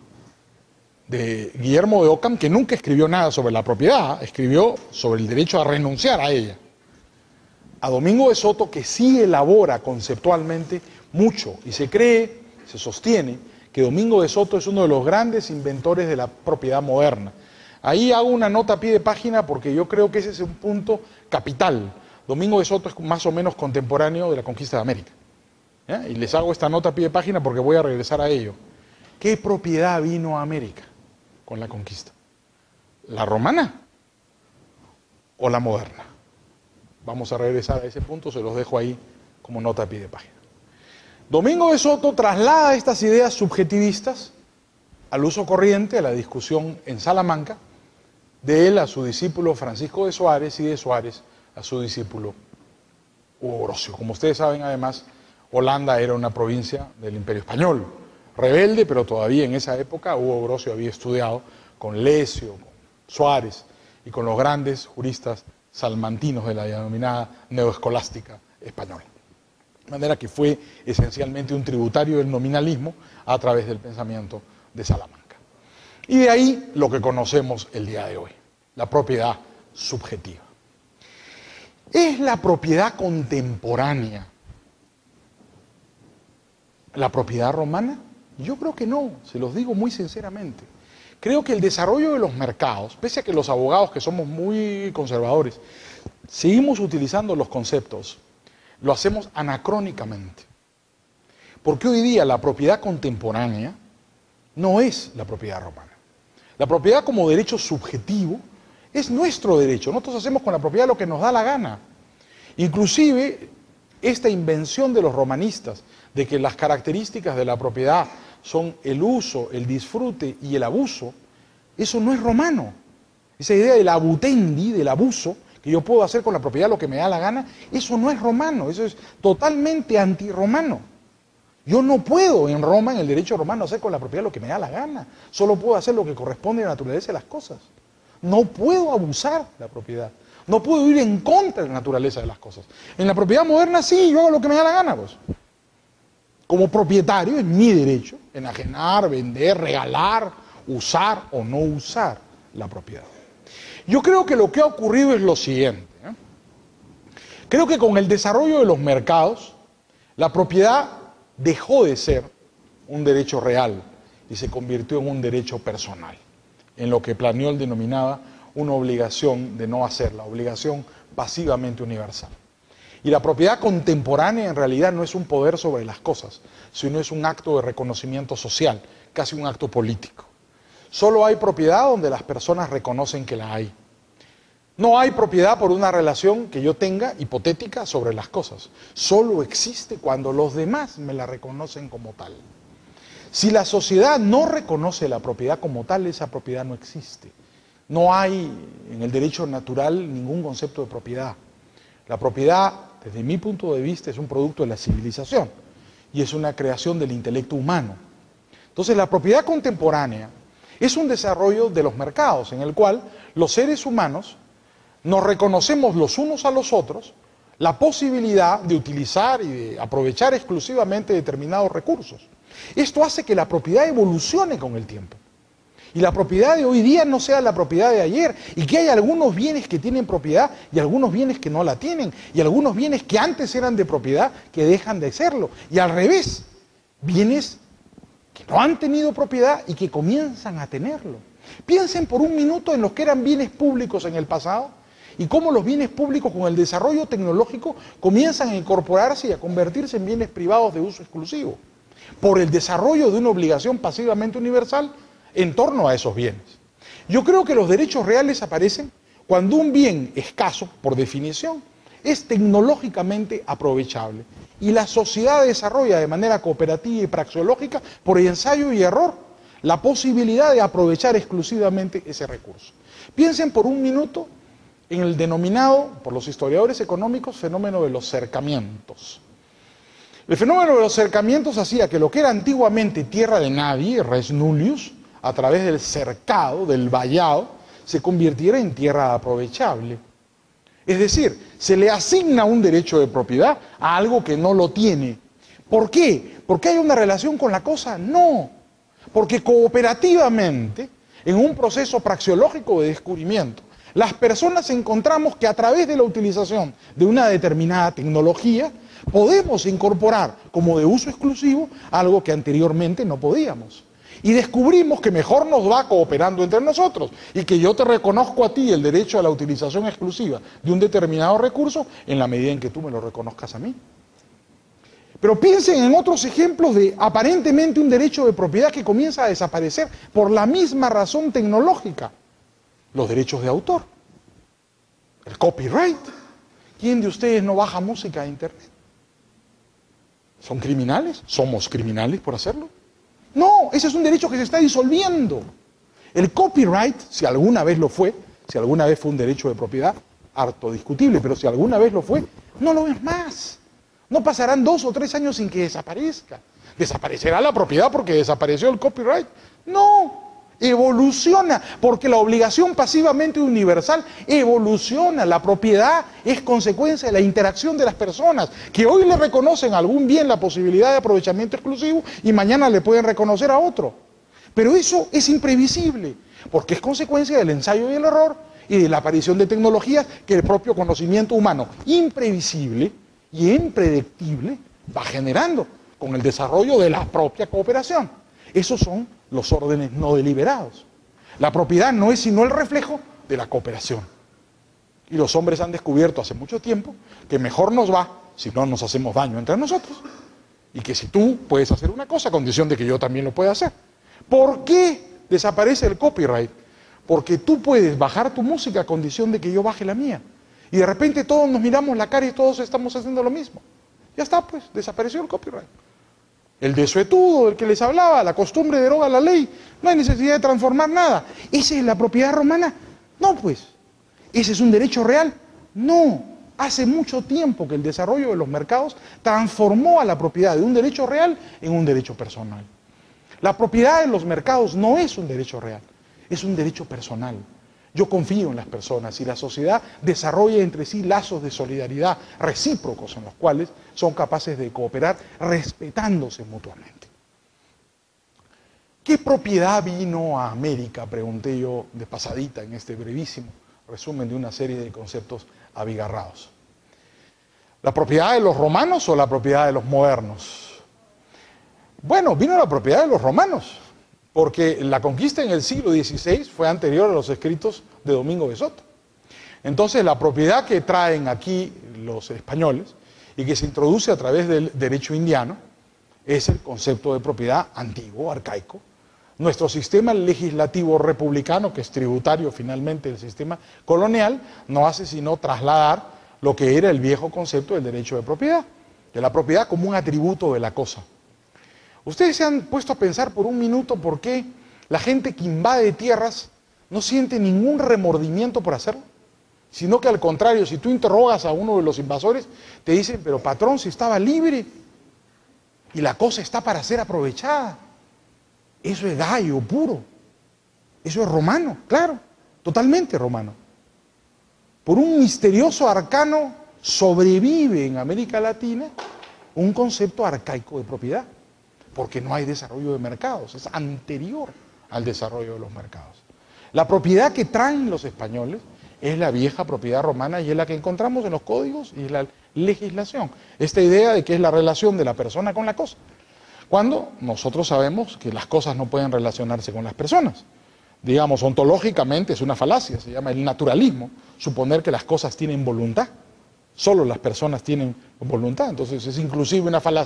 de Guillermo de Ockham, que nunca escribió nada sobre la propiedad, escribió sobre el derecho a renunciar a ella, a Domingo de Soto, que sí elabora conceptualmente mucho, y se cree, se sostiene, que Domingo de Soto es uno de los grandes inventores de la propiedad moderna. Ahí hago una nota a pie de página porque yo creo que ese es un punto capital. Domingo de Soto es más o menos contemporáneo de la conquista de América. ¿Ya? Y les hago esta nota a pie de página porque voy a regresar a ello. ¿Qué propiedad vino a América con la conquista? ¿La romana o la moderna? Vamos a regresar a ese punto, se los dejo ahí como nota a pie de página. Domingo de Soto traslada estas ideas subjetivistas al uso corriente, a la discusión en Salamanca, de él a su discípulo Francisco de Suárez y de Suárez a su discípulo Hugo Grocio. Como ustedes saben, además, Holanda era una provincia del Imperio Español, rebelde, pero todavía en esa época Hugo Grocio había estudiado con Lecio, con Suárez y con los grandes juristas salmantinos de la denominada neoescolástica española. De manera que fue esencialmente un tributario del nominalismo a través del pensamiento de Salamanca. Y de ahí lo que conocemos el día de hoy, la propiedad subjetiva. ¿Es la propiedad contemporánea la propiedad romana? Yo creo que no, se los digo muy sinceramente. Creo que el desarrollo de los mercados, pese a que los abogados que somos muy conservadores, seguimos utilizando los conceptos, lo hacemos anacrónicamente. Porque hoy día la propiedad contemporánea no es la propiedad romana. La propiedad como derecho subjetivo es nuestro derecho. Nosotros hacemos con la propiedad lo que nos da la gana. Inclusive, esta invención de los romanistas, de que las características de la propiedad son el uso, el disfrute y el abuso, eso no es romano. Esa idea del abutendi, del abuso, que yo puedo hacer con la propiedad lo que me da la gana, eso no es romano, eso es totalmente antirromano. Yo no puedo en Roma, en el derecho romano, hacer con la propiedad lo que me da la gana. Solo puedo hacer lo que corresponde a la naturaleza de las cosas. No puedo abusar de la propiedad. No puedo ir en contra de la naturaleza de las cosas. En la propiedad moderna sí, yo hago lo que me da la gana, pues. Como propietario es mi derecho enajenar, vender, regalar, usar o no usar la propiedad. Yo creo que lo que ha ocurrido es lo siguiente. ¿eh? Creo que con el desarrollo de los mercados, la propiedad dejó de ser un derecho real y se convirtió en un derecho personal, en lo que Planiol denominaba una obligación de no hacer, la obligación pasivamente universal. Y la propiedad contemporánea en realidad no es un poder sobre las cosas, sino es un acto de reconocimiento social, casi un acto político. Solo hay propiedad donde las personas reconocen que la hay. No hay propiedad por una relación que yo tenga hipotética sobre las cosas. Solo existe cuando los demás me la reconocen como tal. Si la sociedad no reconoce la propiedad como tal, esa propiedad no existe. No hay en el derecho natural ningún concepto de propiedad. La propiedad, desde mi punto de vista, es un producto de la civilización y es una creación del intelecto humano. Entonces, la propiedad contemporánea es un desarrollo de los mercados en el cual los seres humanos nos reconocemos los unos a los otros la posibilidad de utilizar y de aprovechar exclusivamente determinados recursos. Esto hace que la propiedad evolucione con el tiempo. Y la propiedad de hoy día no sea la propiedad de ayer, y que hay algunos bienes que tienen propiedad y algunos bienes que no la tienen, y algunos bienes que antes eran de propiedad que dejan de serlo, y al revés, bienes que no han tenido propiedad y que comienzan a tenerlo. Piensen por un minuto en los que eran bienes públicos en el pasado y cómo los bienes públicos con el desarrollo tecnológico comienzan a incorporarse y a convertirse en bienes privados de uso exclusivo. por el desarrollo de una obligación pasivamente universal en torno a esos bienes. Yo creo que los derechos reales aparecen cuando un bien escaso, por definición, es tecnológicamente aprovechable y la sociedad desarrolla de manera cooperativa y praxeológica, por ensayo y error, la posibilidad de aprovechar exclusivamente ese recurso. Piensen por un minuto en el denominado, por los historiadores económicos, fenómeno de los cercamientos. El fenómeno de los cercamientos hacía que lo que era antiguamente tierra de nadie, res nullius, a través del cercado, del vallado, se convirtiera en tierra aprovechable. Es decir, se le asigna un derecho de propiedad a algo que no lo tiene. ¿Por qué? ¿Porque hay una relación con la cosa? No. Porque cooperativamente, en un proceso praxeológico de descubrimiento, las personas encontramos que a través de la utilización de una determinada tecnología, podemos incorporar como de uso exclusivo algo que anteriormente no podíamos. Y descubrimos que mejor nos va cooperando entre nosotros y que yo te reconozco a ti el derecho a la utilización exclusiva de un determinado recurso en la medida en que tú me lo reconozcas a mí. Pero piensen en otros ejemplos de aparentemente un derecho de propiedad que comienza a desaparecer por la misma razón tecnológica. Los derechos de autor, el copyright. ¿Quién de ustedes no baja música a internet? ¿Son criminales? ¿Somos criminales por hacerlo? No, ese es un derecho que se está disolviendo. El copyright, si alguna vez lo fue, si alguna vez fue un derecho de propiedad, harto discutible, pero si alguna vez lo fue, no lo es más. No pasarán dos o tres años sin que desaparezca. ¿Desaparecerá la propiedad porque desapareció el copyright? No, evoluciona, porque la obligación pasivamente universal evoluciona. La propiedad es consecuencia de la interacción de las personas, que hoy le reconocen a algún bien la posibilidad de aprovechamiento exclusivo y mañana le pueden reconocer a otro. Pero eso es imprevisible, porque es consecuencia del ensayo y el error y de la aparición de tecnologías que el propio conocimiento humano, imprevisible y impredictible, va generando con el desarrollo de la propia cooperación. Esos son los órdenes no deliberados. La propiedad no es sino el reflejo de la cooperación. Y los hombres han descubierto hace mucho tiempo que mejor nos va si no nos hacemos daño entre nosotros. Y que si tú puedes hacer una cosa, a condición de que yo también lo pueda hacer. ¿Por qué desaparece el copyright? Porque tú puedes bajar tu música a condición de que yo baje la mía. Y de repente todos nos miramos la cara y todos estamos haciendo lo mismo. Ya está, pues, desapareció el copyright. El desuetudo del que les hablaba, la costumbre deroga la ley, no hay necesidad de transformar nada. ¿Esa es la propiedad romana? No, pues. ¿Ese es un derecho real? No. Hace mucho tiempo que el desarrollo de los mercados transformó a la propiedad de un derecho real en un derecho personal. La propiedad en los mercados no es un derecho real, es un derecho personal. Yo confío en las personas y la sociedad desarrolla entre sí lazos de solidaridad recíprocos en los cuales son capaces de cooperar respetándose mutuamente. ¿Qué propiedad vino a América? Pregunté yo de pasadita en este brevísimo resumen de una serie de conceptos abigarrados. ¿La propiedad de los romanos o la propiedad de los modernos? Bueno, vino la propiedad de los romanos, porque la conquista en el siglo dieciséis fue anterior a los escritos de Domingo de Soto. Entonces la propiedad que traen aquí los españoles y que se introduce a través del derecho indiano es el concepto de propiedad antiguo, arcaico. Nuestro sistema legislativo republicano, que es tributario finalmente del sistema colonial, no hace sino trasladar lo que era el viejo concepto del derecho de propiedad, de la propiedad como un atributo de la cosa. Ustedes se han puesto a pensar por un minuto por qué la gente que invade tierras no siente ningún remordimiento por hacerlo, sino que al contrario, si tú interrogas a uno de los invasores, te dicen, pero patrón, si estaba libre y la cosa está para ser aprovechada. Eso es gallo puro, eso es romano, claro, totalmente romano. Por un misterioso arcano sobrevive en América Latina un concepto arcaico de propiedad, porque no hay desarrollo de mercados, es anterior al desarrollo de los mercados. La propiedad que traen los españoles es la vieja propiedad romana y es la que encontramos en los códigos y en la legislación. Esta idea de que es la relación de la persona con la cosa, cuando nosotros sabemos que las cosas no pueden relacionarse con las personas. Digamos, ontológicamente es una falacia, se llama el naturalismo, suponer que las cosas tienen voluntad. Solo las personas tienen voluntad, entonces es inclusive una falacia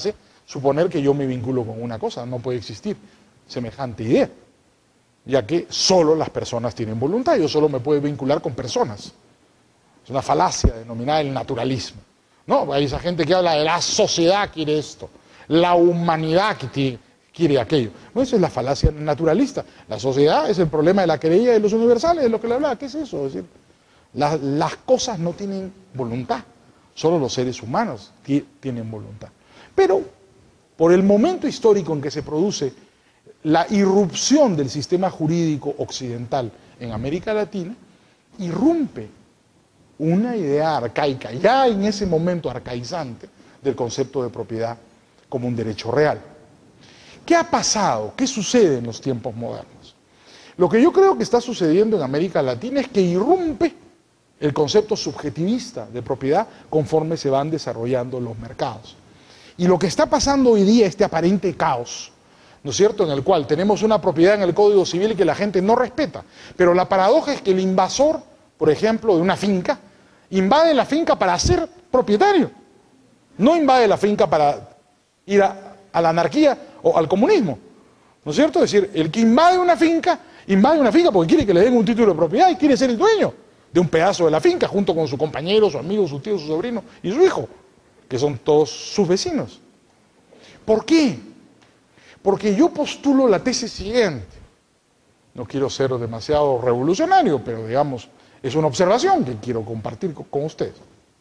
suponer que yo me vinculo con una cosa. No puede existir semejante idea, ya que solo las personas tienen voluntad. Yo solo me puedo vincular con personas. Es una falacia denominada el naturalismo. No, hay esa gente que habla de la sociedad quiere esto, la humanidad que quiere aquello. No, esa es la falacia naturalista. La sociedad es el problema de la querella de los universales, de lo que le hablaba. ¿Qué es eso? Es decir, la, las cosas no tienen voluntad, solo los seres humanos tienen voluntad. Pero, por el momento histórico en que se produce la irrupción del sistema jurídico occidental en América Latina, irrumpe una idea arcaica, ya en ese momento arcaizante, del concepto de propiedad como un derecho real. ¿Qué ha pasado? ¿Qué sucede en los tiempos modernos? Lo que yo creo que está sucediendo en América Latina es que irrumpe el concepto subjetivista de propiedad conforme se van desarrollando los mercados. Y lo que está pasando hoy día, este aparente caos, ¿no es cierto?, en el cual tenemos una propiedad en el Código Civil que la gente no respeta, pero la paradoja es que el invasor, por ejemplo, de una finca, invade la finca para ser propietario, no invade la finca para ir a, a la anarquía o al comunismo, ¿no es cierto? Es decir, el que invade una finca, invade una finca porque quiere que le den un título de propiedad y quiere ser el dueño de un pedazo de la finca junto con su compañero, su amigo, su tío, su sobrino y su hijo, que son todos sus vecinos. ¿Por qué? Porque yo postulo la tesis siguiente. No quiero ser demasiado revolucionario, pero digamos, es una observación que quiero compartir con ustedes.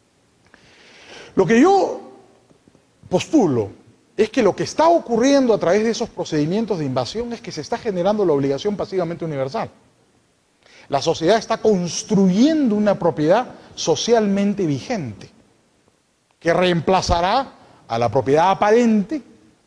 Lo que yo postulo es que lo que está ocurriendo a través de esos procedimientos de invasión es que se está generando la obligación pasivamente universal. La sociedad está construyendo una propiedad socialmente vigente, que reemplazará a la propiedad aparente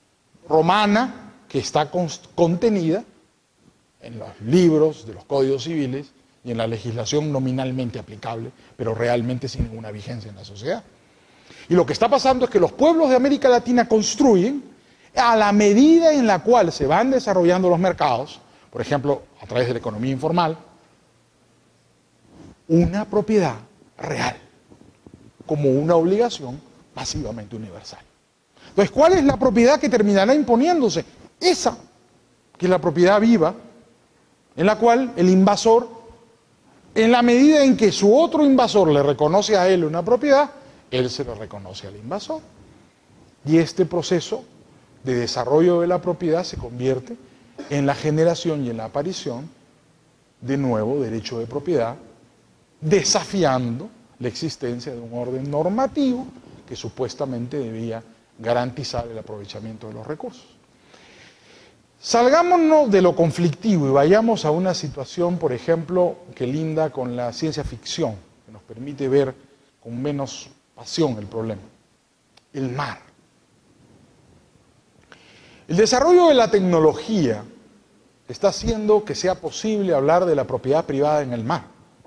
romana que está contenida en los libros de los códigos civiles y en la legislación nominalmente aplicable, pero realmente sin ninguna vigencia en la sociedad. Y lo que está pasando es que los pueblos de América Latina construyen, a la medida en la cual se van desarrollando los mercados, por ejemplo, a través de la economía informal, una propiedad real, como una obligación pasivamente universal. Entonces, ¿cuál es la propiedad que terminará imponiéndose? Esa, que es la propiedad viva, en la cual el invasor, en la medida en que su otro invasor le reconoce a él una propiedad, él se lo reconoce al invasor. Y este proceso de desarrollo de la propiedad se convierte en la generación y en la aparición de nuevo derecho de propiedad, desafiando la existencia de un orden normativo que supuestamente debía garantizar el aprovechamiento de los recursos. Salgámonos de lo conflictivo y vayamos a una situación, por ejemplo, que linda con la ciencia ficción, que nos permite ver con menos pasión el problema. El mar. El desarrollo de la tecnología está haciendo que sea posible hablar de la propiedad privada en el mar.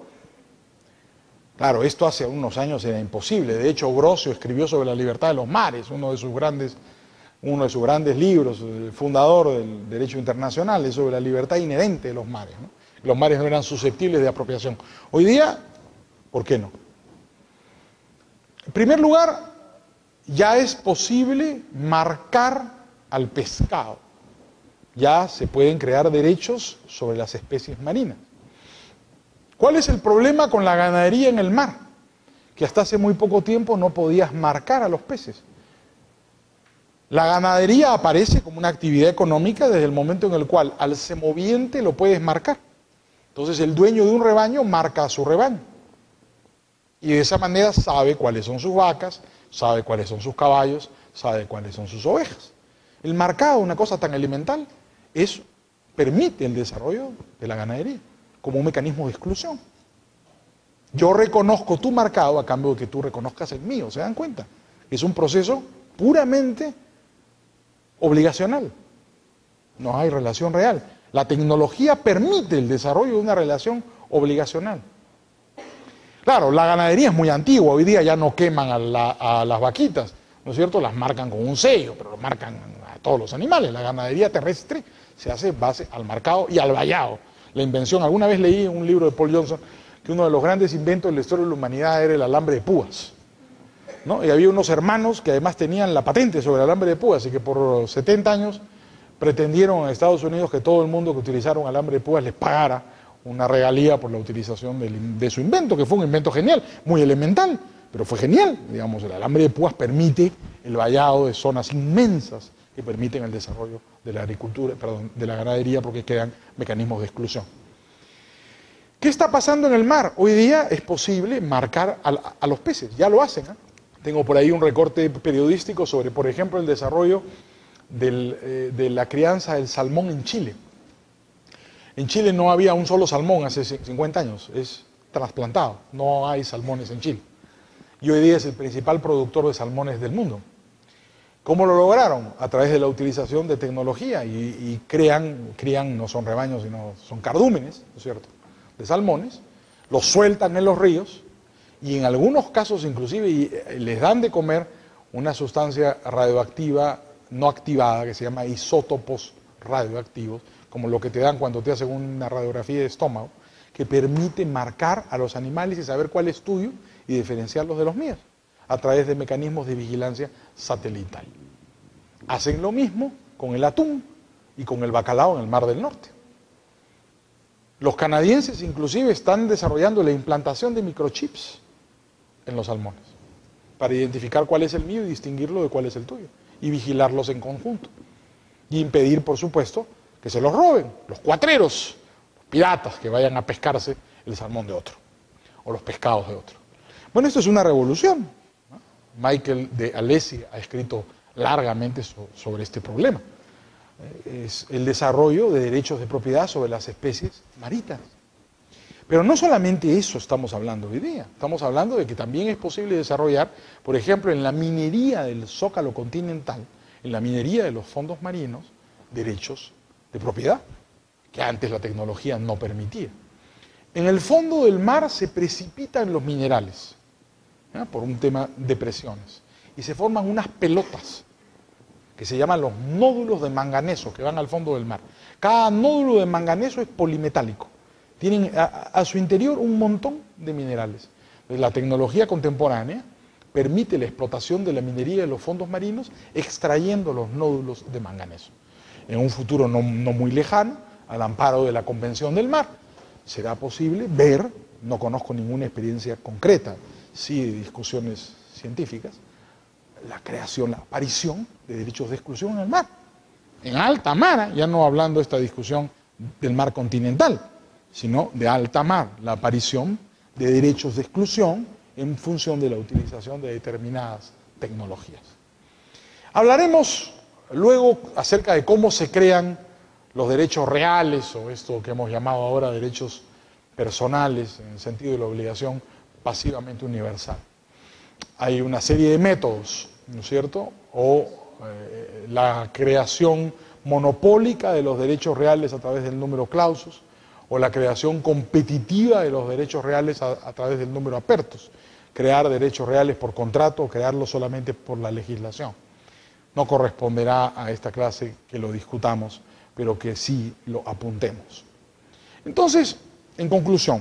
Claro, esto hace unos años era imposible. De hecho, Grosio escribió sobre la libertad de los mares, uno de sus grandes, uno de sus grandes libros, el fundador del derecho internacional, es sobre la libertad inherente de los mares, ¿no? Los mares no eran susceptibles de apropiación. Hoy día, ¿por qué no? En primer lugar, ya es posible marcar al pescado. Ya se pueden crear derechos sobre las especies marinas. ¿Cuál es el problema con la ganadería en el mar? Que hasta hace muy poco tiempo no podías marcar a los peces. La ganadería aparece como una actividad económica desde el momento en el cual al semoviente lo puedes marcar. Entonces el dueño de un rebaño marca a su rebaño. Y de esa manera sabe cuáles son sus vacas, sabe cuáles son sus caballos, sabe cuáles son sus ovejas. El marcado, una cosa tan elemental, eso permite el desarrollo de la ganadería como un mecanismo de exclusión. Yo reconozco tu marcado a cambio de que tú reconozcas el mío, ¿se dan cuenta? Es un proceso puramente obligacional. No hay relación real. La tecnología permite el desarrollo de una relación obligacional. Claro, la ganadería es muy antigua, hoy día ya no queman a, la, a las vaquitas, ¿no es cierto? Las marcan con un sello, pero lo marcan a todos los animales. La ganadería terrestre se hace base al marcado y al vallado. La invención, alguna vez leí en un libro de Paul Johnson que uno de los grandes inventos de la historia de la humanidad era el alambre de púas. ¿no? Y había unos hermanos que además tenían la patente sobre el alambre de púa, así que por setenta años pretendieron en Estados Unidos que todo el mundo que utilizaron alambre de púa les pagara una regalía por la utilización del, de su invento, que fue un invento genial, muy elemental, pero fue genial. Digamos, el alambre de púas permite el vallado de zonas inmensas que permiten el desarrollo de la agricultura, perdón, de la ganadería, porque quedan mecanismos de exclusión. ¿Qué está pasando en el mar? Hoy día es posible marcar a, a los peces, ya lo hacen, ¿eh? Tengo por ahí un recorte periodístico sobre, por ejemplo, el desarrollo del, eh, de la crianza del salmón en Chile. En Chile no había un solo salmón hace cincuenta años, es trasplantado, no hay salmones en Chile. Y hoy día es el principal productor de salmones del mundo. ¿Cómo lo lograron? A través de la utilización de tecnología y, y crean, crían, no son rebaños, sino son cardúmenes, ¿no es cierto?, de salmones, los sueltan en los ríos y en algunos casos inclusive les dan de comer una sustancia radioactiva no activada que se llama isótopos radioactivos, como lo que te dan cuando te hacen una radiografía de estómago, que permite marcar a los animales y saber cuál es tuyo y diferenciarlos de los míos, a través de mecanismos de vigilancia satelital. Hacen lo mismo con el atún y con el bacalao en el Mar del Norte. Los canadienses inclusive están desarrollando la implantación de microchips en los salmones, para identificar cuál es el mío y distinguirlo de cuál es el tuyo, y vigilarlos en conjunto, y impedir, por supuesto, que se los roben, los cuatreros, los piratas que vayan a pescarse el salmón de otro, o los pescados de otro. Bueno, esto es una revolución, ¿no? Michael de Alessi ha escrito largamente so- sobre este problema. Es el desarrollo de derechos de propiedad sobre las especies marítimas. Pero no solamente eso estamos hablando hoy día, estamos hablando de que también es posible desarrollar, por ejemplo, en la minería del zócalo continental, en la minería de los fondos marinos, derechos de propiedad, que antes la tecnología no permitía. En el fondo del mar se precipitan los minerales, ¿ya?, por un tema de presiones, y se forman unas pelotas, que se llaman los nódulos de manganeso, que van al fondo del mar. Cada nódulo de manganeso es polimetálico. Tienen a, a su interior un montón de minerales. Entonces, la tecnología contemporánea permite la explotación de la minería de los fondos marinos extrayendo los nódulos de manganeso. En un futuro no, no muy lejano, al amparo de la Convención del Mar, será posible ver, no conozco ninguna experiencia concreta, sí de discusiones científicas, la creación, la aparición de derechos de exclusión en el mar. En alta mar, ya no hablando de esta discusión del mar continental, sino de alta mar, la aparición de derechos de exclusión en función de la utilización de determinadas tecnologías. Hablaremos luego acerca de cómo se crean los derechos reales, o esto que hemos llamado ahora derechos personales, en el sentido de la obligación pasivamente universal. Hay una serie de métodos, ¿no es cierto?, o eh, la creación monopólica de los derechos reales a través del número clausus, o la creación competitiva de los derechos reales a, a través del número apertus, crear derechos reales por contrato o crearlos solamente por la legislación. No corresponderá a esta clase que lo discutamos, pero que sí lo apuntemos. Entonces, en conclusión,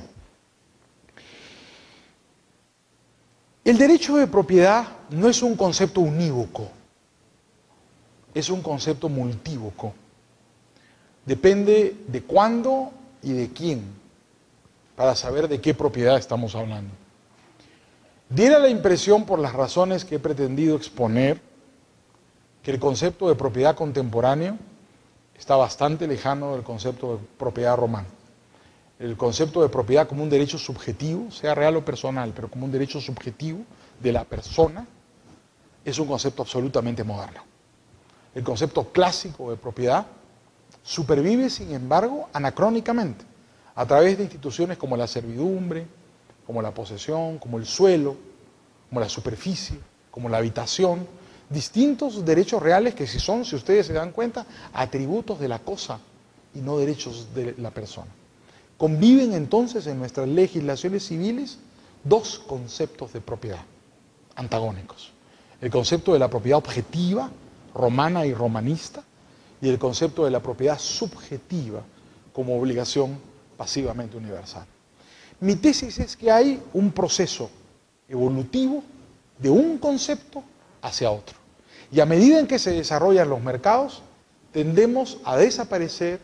el derecho de propiedad no es un concepto unívoco, es un concepto multívoco. Depende de cuándo y de quién, para saber de qué propiedad estamos hablando. Diera la impresión, por las razones que he pretendido exponer, que el concepto de propiedad contemporáneo está bastante lejano del concepto de propiedad romano. El concepto de propiedad como un derecho subjetivo, sea real o personal, pero como un derecho subjetivo de la persona, es un concepto absolutamente moderno. El concepto clásico de propiedad supervive, sin embargo, anacrónicamente, a través de instituciones como la servidumbre, como la posesión, como el suelo, como la superficie, como la habitación, distintos derechos reales que si son, si ustedes se dan cuenta, atributos de la cosa y no derechos de la persona. Conviven entonces en nuestras legislaciones civiles dos conceptos de propiedad antagónicos. El concepto de la propiedad objetiva, romana y romanista, y el concepto de la propiedad subjetiva como obligación pasivamente universal. Mi tesis es que hay un proceso evolutivo de un concepto hacia otro. Y a medida en que se desarrollan los mercados, tendemos a desaparecer,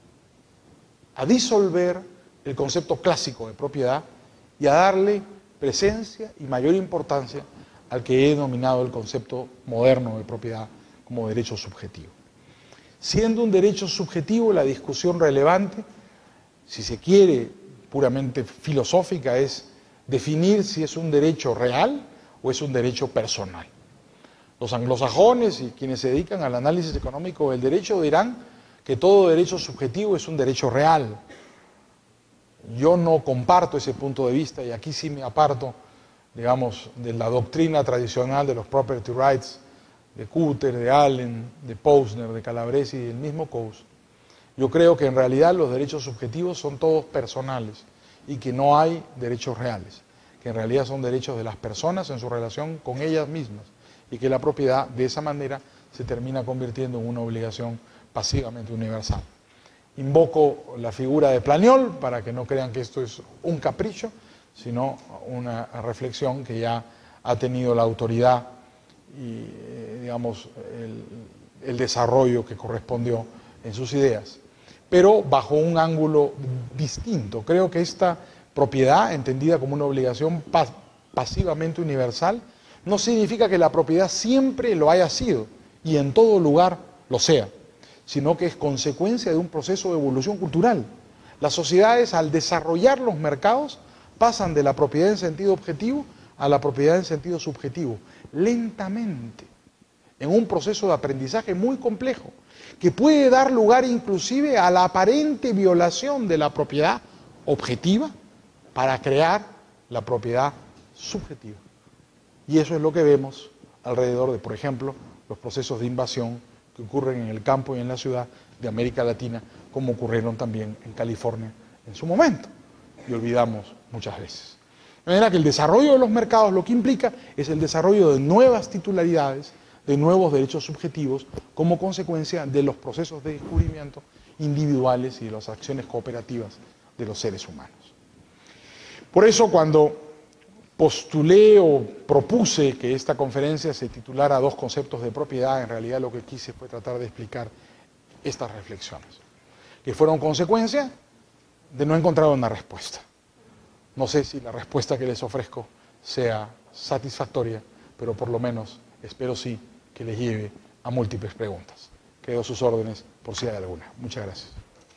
a disolver el concepto clásico de propiedad y a darle presencia y mayor importancia al que he denominado el concepto moderno de propiedad como derecho subjetivo. Siendo un derecho subjetivo, la discusión relevante, si se quiere puramente filosófica, es definir si es un derecho real o es un derecho personal. Los anglosajones y quienes se dedican al análisis económico del derecho dirán que todo derecho subjetivo es un derecho real. Yo no comparto ese punto de vista y aquí sí me aparto, digamos, de la doctrina tradicional de los property rights de Cutter, de Allen, de Posner, de Calabresi y del mismo Coase. Yo creo que en realidad los derechos subjetivos son todos personales y que no hay derechos reales, que en realidad son derechos de las personas en su relación con ellas mismas y que la propiedad de esa manera se termina convirtiendo en una obligación pasivamente universal. Invoco la figura de Planiol para que no crean que esto es un capricho, sino una reflexión que ya ha tenido la autoridad y, eh, digamos, el, el desarrollo que correspondió en sus ideas, pero bajo un ángulo distinto. Creo que esta propiedad, entendida como una obligación pas pasivamente universal, no significa que la propiedad siempre lo haya sido y en todo lugar lo sea, sino que es consecuencia de un proceso de evolución cultural. Las sociedades, al desarrollar los mercados, pasan de la propiedad en sentido objetivo a la propiedad en sentido subjetivo, lentamente, en un proceso de aprendizaje muy complejo, que puede dar lugar inclusive a la aparente violación de la propiedad objetiva para crear la propiedad subjetiva. Y eso es lo que vemos alrededor de, por ejemplo, los procesos de invasión que ocurren en el campo y en la ciudad de América Latina, como ocurrieron también en California en su momento, y olvidamos muchas veces. De manera que el desarrollo de los mercados lo que implica es el desarrollo de nuevas titularidades, de nuevos derechos subjetivos, como consecuencia de los procesos de descubrimiento individuales y de las acciones cooperativas de los seres humanos. Por eso, cuando postulé o propuse que esta conferencia se titulara Dos conceptos de propiedad, en realidad lo que quise fue tratar de explicar estas reflexiones, que fueron consecuencia de no encontrar una respuesta. No sé si la respuesta que les ofrezco sea satisfactoria, pero por lo menos espero sí que les lleve a múltiples preguntas. Quedo a sus órdenes por si hay alguna. Muchas gracias.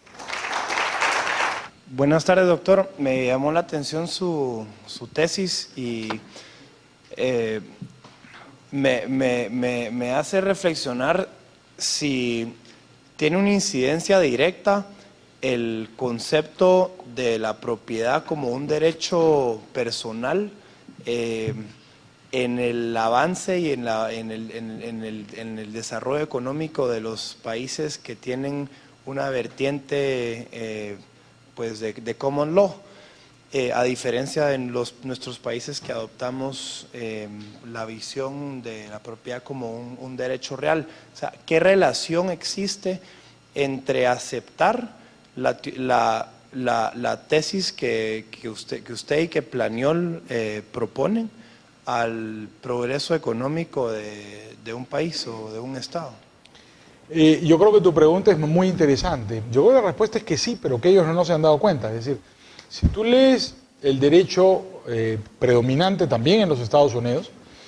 Buenas tardes, doctor. Me llamó la atención su, su tesis y eh, me, me, me, me hace reflexionar si tiene una incidencia directa el concepto de la propiedad como un derecho personal eh, en el avance y en, la, en, el, en, en, el, en el desarrollo económico de los países que tienen una vertiente eh, pues de, de common law, eh, a diferencia de los, nuestros países que adoptamos eh, la visión de la propiedad como un, un derecho real. O sea, ¿qué relación existe entre aceptar la, la, la, la tesis que, que, usted, que usted y que Planiol eh, proponen al progreso económico de, de un país o de un estado? Eh, yo creo que tu pregunta es muy interesante. Yo creo que la respuesta es que sí, pero que ellos no se han dado cuenta. Es decir, si tú lees el derecho eh, predominante también en los Estados Unidos,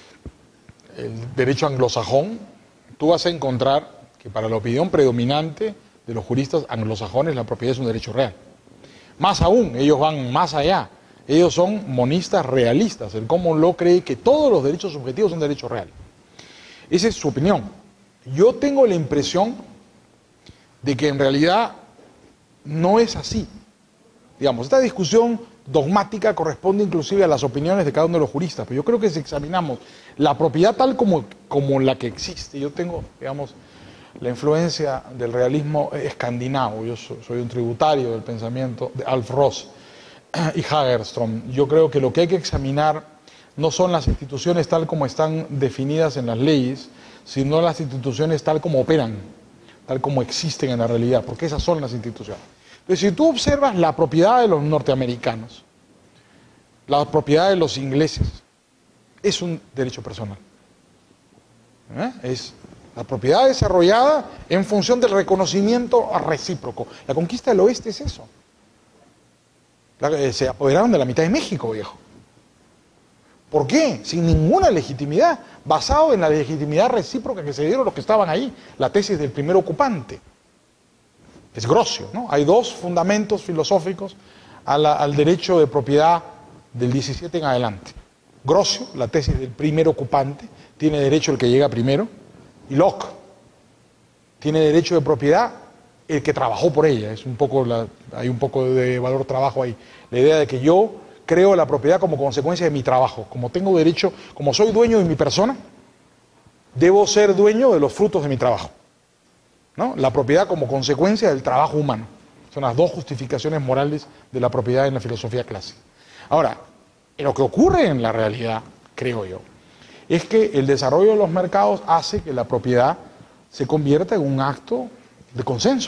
el derecho anglosajón, tú vas a encontrar que para la opinión predominante de los juristas anglosajones la propiedad es un derecho real. Más aún, ellos van más allá. Ellos son monistas realistas. El common law cree que todos los derechos subjetivos son derechos reales. Esa es su opinión. Yo tengo la impresión de que en realidad no es así. Digamos, esta discusión dogmática corresponde inclusive a las opiniones de cada uno de los juristas, pero yo creo que si examinamos la propiedad tal como, como la que existe, yo tengo, digamos, la influencia del realismo escandinavo, yo soy, soy un tributario del pensamiento de Alf Ross y Hagerström. Yo creo que lo que hay que examinar no son las instituciones tal como están definidas en las leyes, sino las instituciones tal como operan, tal como existen en la realidad, porque esas son las instituciones. Entonces, si tú observas la propiedad de los norteamericanos, la propiedad de los ingleses, es un derecho personal. ¿Eh? Es la propiedad desarrollada en función del reconocimiento recíproco. La conquista del oeste es eso. La, eh, se apoderaron de la mitad de México, viejo. ¿Por qué? Sin ninguna legitimidad, basado en la legitimidad recíproca que se dieron los que estaban ahí, la tesis del primer ocupante. Es Grocio, ¿no? Hay dos fundamentos filosóficos a la, al derecho de propiedad del diecisiete en adelante. Grocio, la tesis del primer ocupante, tiene derecho el que llega primero, y Locke, tiene derecho de propiedad el que trabajó por ella. Es un poco la, hay un poco de valor trabajo ahí. La idea de que yo creo la propiedad como consecuencia de mi trabajo. Como tengo derecho, como soy dueño de mi persona, debo ser dueño de los frutos de mi trabajo, ¿no? La propiedad como consecuencia del trabajo humano. Son las dos justificaciones morales de la propiedad en la filosofía clásica. Ahora, lo que ocurre en la realidad, creo yo, es que el desarrollo de los mercados hace que la propiedad se convierta en un acto de consenso.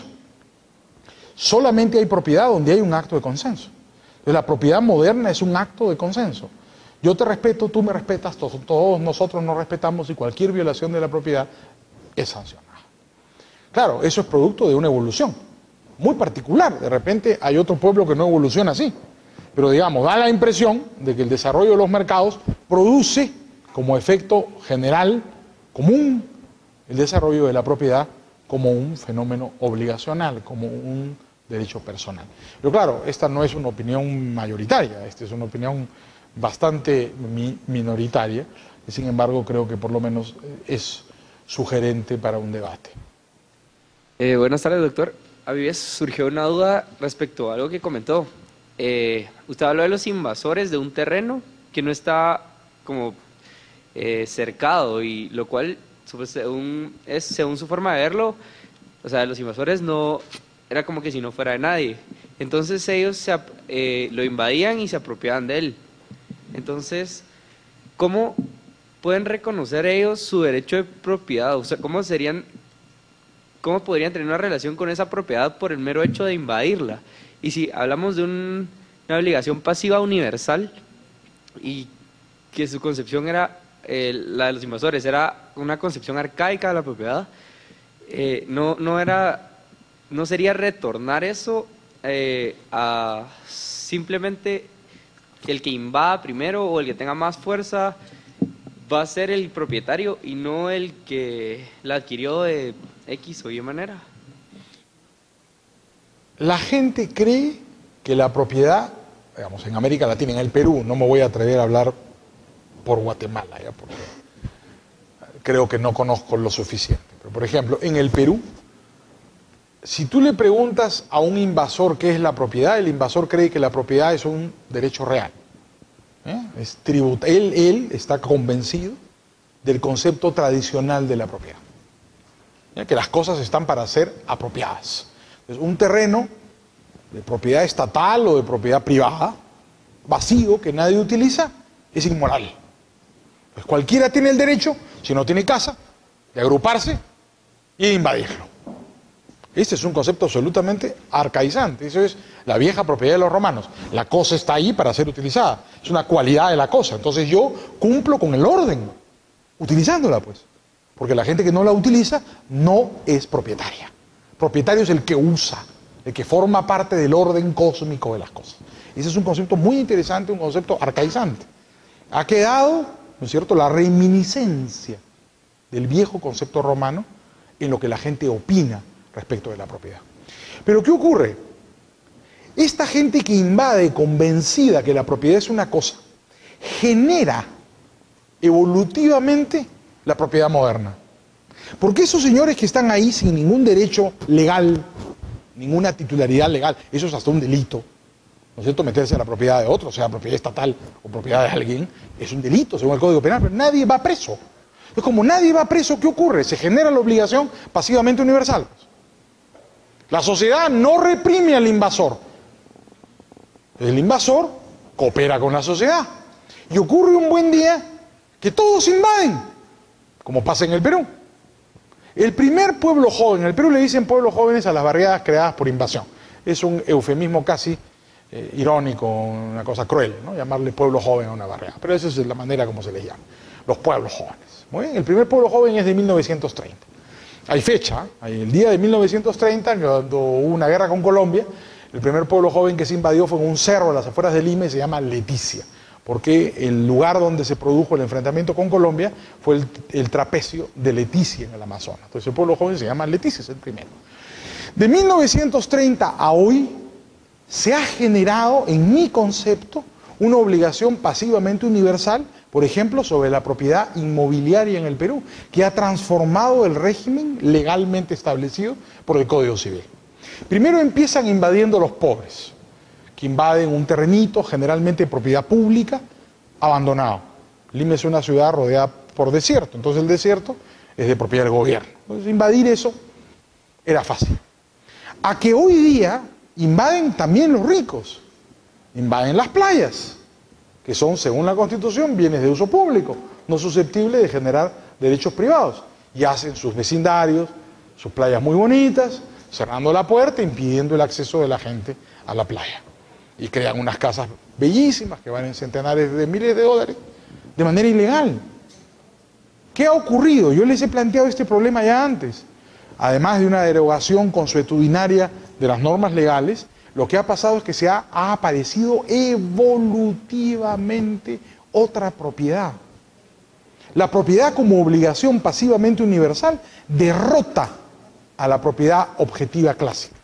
Solamente hay propiedad donde hay un acto de consenso. Entonces, la propiedad moderna es un acto de consenso. Yo te respeto, tú me respetas, todos, todos nosotros nos respetamos y cualquier violación de la propiedad es sancionada. Claro, eso es producto de una evolución muy particular. De repente hay otro pueblo que no evoluciona así. Pero digamos, da la impresión de que el desarrollo de los mercados produce como efecto general, común, el desarrollo de la propiedad como un fenómeno obligacional, como un derecho personal. Pero claro, esta no es una opinión mayoritaria, esta es una opinión bastante mi minoritaria, y sin embargo creo que por lo menos es sugerente para un debate. Eh, buenas tardes, doctor. A mí me surgió una duda respecto a algo que comentó. Eh, usted habló de los invasores de un terreno que no está como eh, cercado, y lo cual, según, es, según su forma de verlo, o sea, los invasores no, era como que si no fuera de nadie. Entonces ellos se, eh, lo invadían y se apropiaban de él. Entonces, ¿cómo pueden reconocer ellos su derecho de propiedad? O sea, ¿cómo serían, cómo podrían tener una relación con esa propiedad por el mero hecho de invadirla? Y si hablamos de un, una obligación pasiva universal y que su concepción era, eh, la de los invasores, era una concepción arcaica de la propiedad, eh, no, no, era, no sería retornar eso eh, a simplemente el que invada primero o el que tenga más fuerza va a ser el propietario y no el que la adquirió de X o Y manera. La gente cree que la propiedad, digamos, en América Latina, en el Perú, no me voy a atrever a hablar por Guatemala, ya, porque creo que no conozco lo suficiente. Pero, por ejemplo, en el Perú, si tú le preguntas a un invasor qué es la propiedad, el invasor cree que la propiedad es un derecho real. ¿Eh? Es tributo. Él, él está convencido del concepto tradicional de la propiedad. ¿Eh? Que las cosas están para ser apropiadas. Entonces, un terreno de propiedad estatal o de propiedad privada, vacío, que nadie utiliza, es inmoral. Pues cualquiera tiene el derecho, si no tiene casa, de agruparse y de invadirlo. Este es un concepto absolutamente arcaizante. Eso es la vieja propiedad de los romanos. La cosa está ahí para ser utilizada. Es una cualidad de la cosa. Entonces yo cumplo con el orden, utilizándola, pues. Porque la gente que no la utiliza no es propietaria. Propietario es el que usa, el que forma parte del orden cósmico de las cosas. Ese es un concepto muy interesante, un concepto arcaizante. Ha quedado, ¿no es cierto?, la reminiscencia del viejo concepto romano en lo que la gente opina respecto de la propiedad. Pero ¿qué ocurre? Esta gente que invade convencida que la propiedad es una cosa, genera evolutivamente la propiedad moderna. Porque esos señores que están ahí sin ningún derecho legal, ninguna titularidad legal, eso es hasta un delito, ¿no es cierto? Meterse a la propiedad de otro, sea propiedad estatal o propiedad de alguien, es un delito según el Código Penal, pero nadie va preso. Entonces, como nadie va preso, ¿qué ocurre? Se genera la obligación pasivamente universal. La sociedad no reprime al invasor. El invasor coopera con la sociedad. Y ocurre un buen día que todos invaden, como pasa en el Perú. El primer pueblo joven, en el Perú le dicen pueblos jóvenes a las barriadas creadas por invasión. Es un eufemismo casi eh, irónico, una cosa cruel, ¿no? Llamarle pueblo joven a una barriada. Pero esa es la manera como se les llama, los pueblos jóvenes. Muy bien, el primer pueblo joven es de mil novecientos treinta. Hay fecha, hay el día de mil novecientos treinta, cuando hubo una guerra con Colombia, el primer pueblo joven que se invadió fue en un cerro a las afueras de Lima y se llama Leticia, porque el lugar donde se produjo el enfrentamiento con Colombia fue el, el trapecio de Leticia en el Amazonas. Entonces el pueblo joven se llama Leticia, es el primero. De mil novecientos treinta a hoy se ha generado, en mi concepto, una obligación pasivamente universal, por ejemplo, sobre la propiedad inmobiliaria en el Perú, que ha transformado el régimen legalmente establecido por el Código Civil. Primero empiezan invadiendo los pobres, que invaden un terrenito, generalmente de propiedad pública, abandonado. Lima es una ciudad rodeada por desierto, entonces el desierto es de propiedad del gobierno. Entonces invadir eso era fácil. A que hoy día invaden también los ricos, invaden las playas, que son, según la Constitución, bienes de uso público, no susceptibles de generar derechos privados, y hacen sus vecindarios, sus playas muy bonitas, cerrando la puerta, impidiendo el acceso de la gente a la playa. Y crean unas casas bellísimas que valen centenares de miles de dólares de manera ilegal. ¿Qué ha ocurrido? Yo les he planteado este problema ya antes. Además de una derogación consuetudinaria de las normas legales, lo que ha pasado es que se ha, ha aparecido evolutivamente otra propiedad. La propiedad como obligación pasivamente universal derrota a la propiedad objetiva clásica.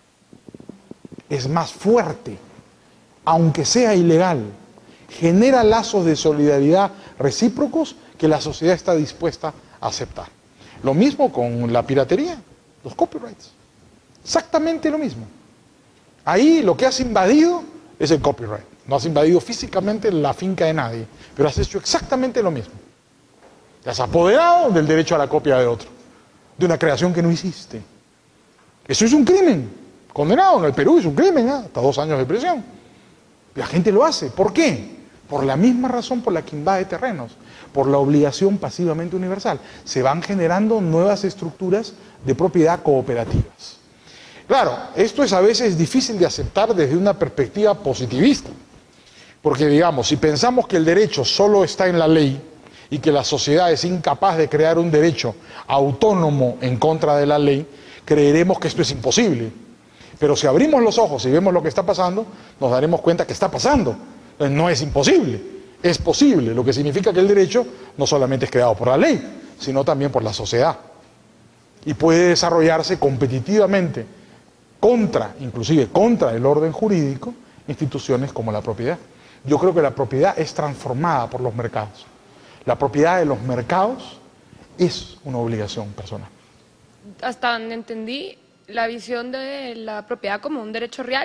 Es más fuerte, aunque sea ilegal, genera lazos de solidaridad recíprocos que la sociedad está dispuesta a aceptar. Lo mismo con la piratería, los copyrights. Exactamente lo mismo. Ahí lo que has invadido es el copyright. No has invadido físicamente la finca de nadie, pero has hecho exactamente lo mismo. Te has apoderado del derecho a la copia de otro, de una creación que no hiciste. Eso es un crimen, condenado en el Perú, es un crimen, ¿eh? Hasta dos años de prisión. La gente lo hace. ¿Por qué? Por la misma razón por la que invade terrenos, por la obligación pasivamente universal. Se van generando nuevas estructuras de propiedad cooperativas. Claro, esto es a veces difícil de aceptar desde una perspectiva positivista, porque digamos, si pensamos que el derecho solo está en la ley y que la sociedad es incapaz de crear un derecho autónomo en contra de la ley, creeremos que esto es imposible. Pero si abrimos los ojos y vemos lo que está pasando, nos daremos cuenta que está pasando. Entonces, no es imposible, es posible, lo que significa que el derecho no solamente es creado por la ley, sino también por la sociedad. Y puede desarrollarse competitivamente contra, inclusive contra el orden jurídico, instituciones como la propiedad. Yo creo que la propiedad es transformada por los mercados. La propiedad de los mercados es una obligación personal. Hasta donde entendí, la visión de la propiedad como un derecho real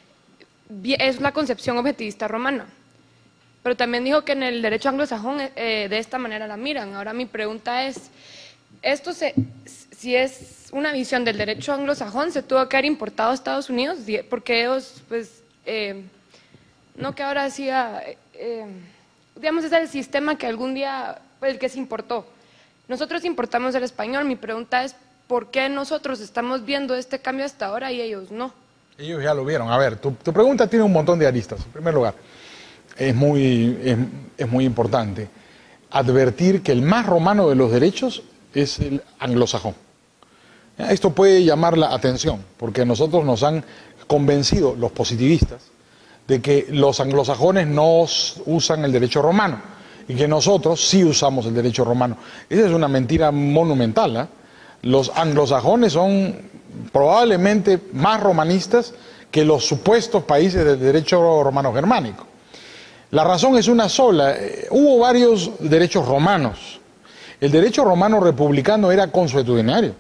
es la concepción objetivista romana. Pero también dijo que en el derecho anglosajón eh, de esta manera la miran. Ahora mi pregunta es, esto se, si es una visión del derecho anglosajón, se tuvo que haber importado a Estados Unidos, porque ellos, pues, eh, no que ahora decía, eh, digamos, es el sistema que algún día, el que se importó. Nosotros importamos el español, mi pregunta es, ¿por qué nosotros estamos viendo este cambio hasta ahora y ellos no? Ellos ya lo vieron. A ver, tu, tu pregunta tiene un montón de aristas. En primer lugar, es muy, es, es muy importante advertir que el más romano de los derechos es el anglosajón. Esto puede llamar la atención, porque nosotros nos han convencido, los positivistas, de que los anglosajones no usan el derecho romano y que nosotros sí usamos el derecho romano. Esa es una mentira monumental, ¿eh? Los anglosajones son probablemente más romanistas que los supuestos países del derecho romano-germánico. La razón es una sola. Hubo varios derechos romanos. El derecho romano republicano era consuetudinario,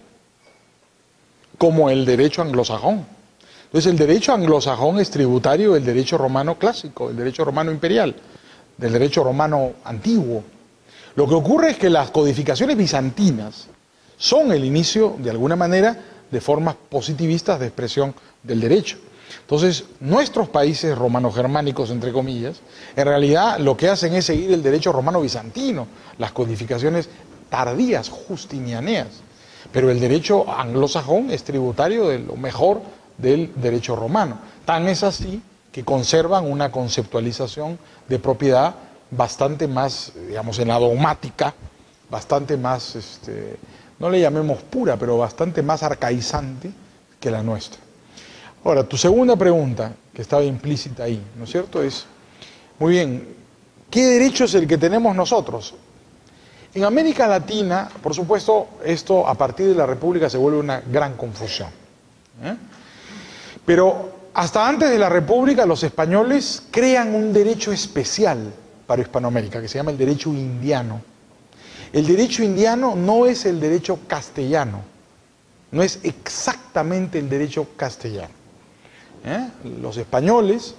como el derecho anglosajón. Entonces el derecho anglosajón es tributario del derecho romano clásico, del derecho romano imperial, del derecho romano antiguo. Lo que ocurre es que las codificaciones bizantinas son el inicio, de alguna manera, de formas positivistas de expresión del derecho. Entonces, nuestros países romano-germánicos, entre comillas, en realidad lo que hacen es seguir el derecho romano-bizantino, las codificaciones tardías, justinianeas. Pero el derecho anglosajón es tributario de lo mejor del derecho romano. Tan es así que conservan una conceptualización de propiedad bastante más, digamos, en la dogmática, bastante más, este, no le llamemos pura, pero bastante más arcaizante que la nuestra. Ahora, tu segunda pregunta, que estaba implícita ahí, ¿no es cierto? Es, muy bien, ¿qué derecho es el que tenemos nosotros? En América Latina, por supuesto, esto a partir de la República se vuelve una gran confusión, ¿eh? Pero hasta antes de la República los españoles crean un derecho especial para Hispanoamérica, que se llama el derecho indiano. El derecho indiano no es el derecho castellano, no es exactamente el derecho castellano, ¿eh? Los españoles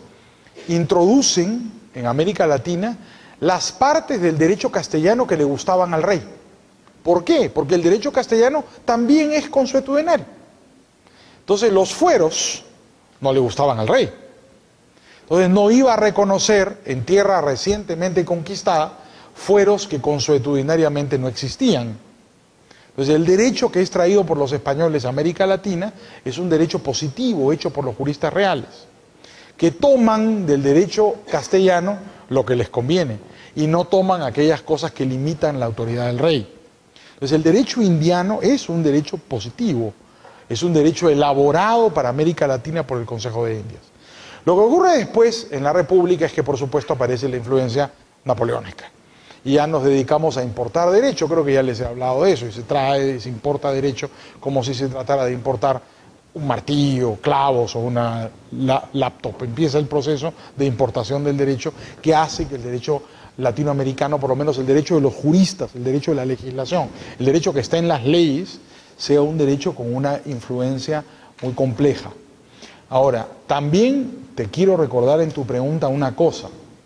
introducen en América Latina las partes del derecho castellano que le gustaban al rey. ¿Por qué? Porque el derecho castellano también es consuetudenario. Entonces los fueros no le gustaban al rey. Entonces no iba a reconocer en tierra recientemente conquistada fueros que consuetudinariamente no existían. Entonces el derecho que es traído por los españoles a América Latina es un derecho positivo hecho por los juristas reales, que toman del derecho castellano lo que les conviene y no toman aquellas cosas que limitan la autoridad del rey. Entonces el derecho indiano es un derecho positivo, es un derecho elaborado para América Latina por el Consejo de Indias. Lo que ocurre después en la República es que por supuesto aparece la influencia napoleónica y ya nos dedicamos a importar derecho. Creo que ya les he hablado de eso, y se trae, se importa derecho como si se tratara de importar un martillo, clavos o una la, laptop. Empieza el proceso de importación del derecho que hace que el derecho latinoamericano, por lo menos el derecho de los juristas, el derecho de la legislación, el derecho que está en las leyes, sea un derecho con una influencia muy compleja. Ahora, también te quiero recordar en tu pregunta una cosa.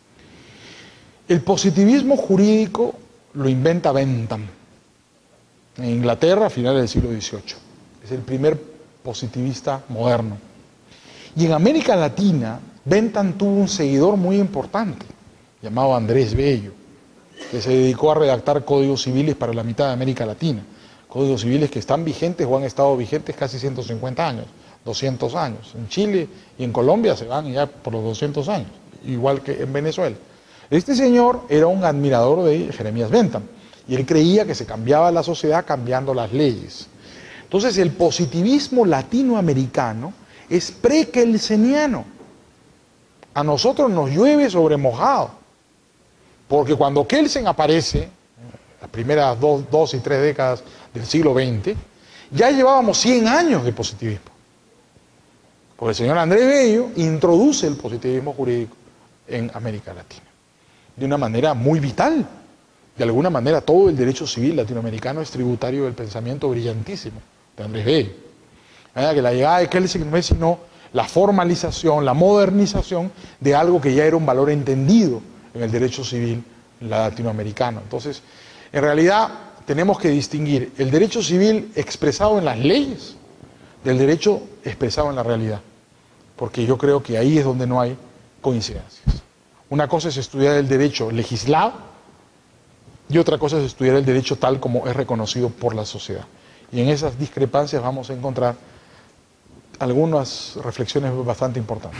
El positivismo jurídico lo inventa Bentham en Inglaterra a finales del siglo dieciocho. Es el primer positivista moderno. Y en América Latina, Bentham tuvo un seguidor muy importante, llamado Andrés Bello, que se dedicó a redactar códigos civiles para la mitad de América Latina. Códigos civiles que están vigentes o han estado vigentes casi ciento cincuenta años, doscientos años. En Chile y en Colombia se van ya por los doscientos años, igual que en Venezuela. Este señor era un admirador de Jeremías Bentham y él creía que se cambiaba la sociedad cambiando las leyes. Entonces el positivismo latinoamericano es pre-kelseniano. A nosotros nos llueve sobre mojado, porque cuando Kelsen aparece, las primeras dos, dos y tres décadas del siglo veinte, ya llevábamos cien años de positivismo. Porque el señor Andrés Bello introduce el positivismo jurídico en América Latina de una manera muy vital. De alguna manera todo el derecho civil latinoamericano es tributario del pensamiento brillantísimo de Andrés Bello. Que la llegada de Kelsen no es sino la formalización, la modernización de algo que ya era un valor entendido en el derecho civil latinoamericano. Entonces, en realidad tenemos que distinguir el derecho civil expresado en las leyes del derecho expresado en la realidad, porque yo creo que ahí es donde no hay coincidencias. Una cosa es estudiar el derecho legislado y otra cosa es estudiar el derecho tal como es reconocido por la sociedad. Y en esas discrepancias vamos a encontrar algunas reflexiones bastante importantes.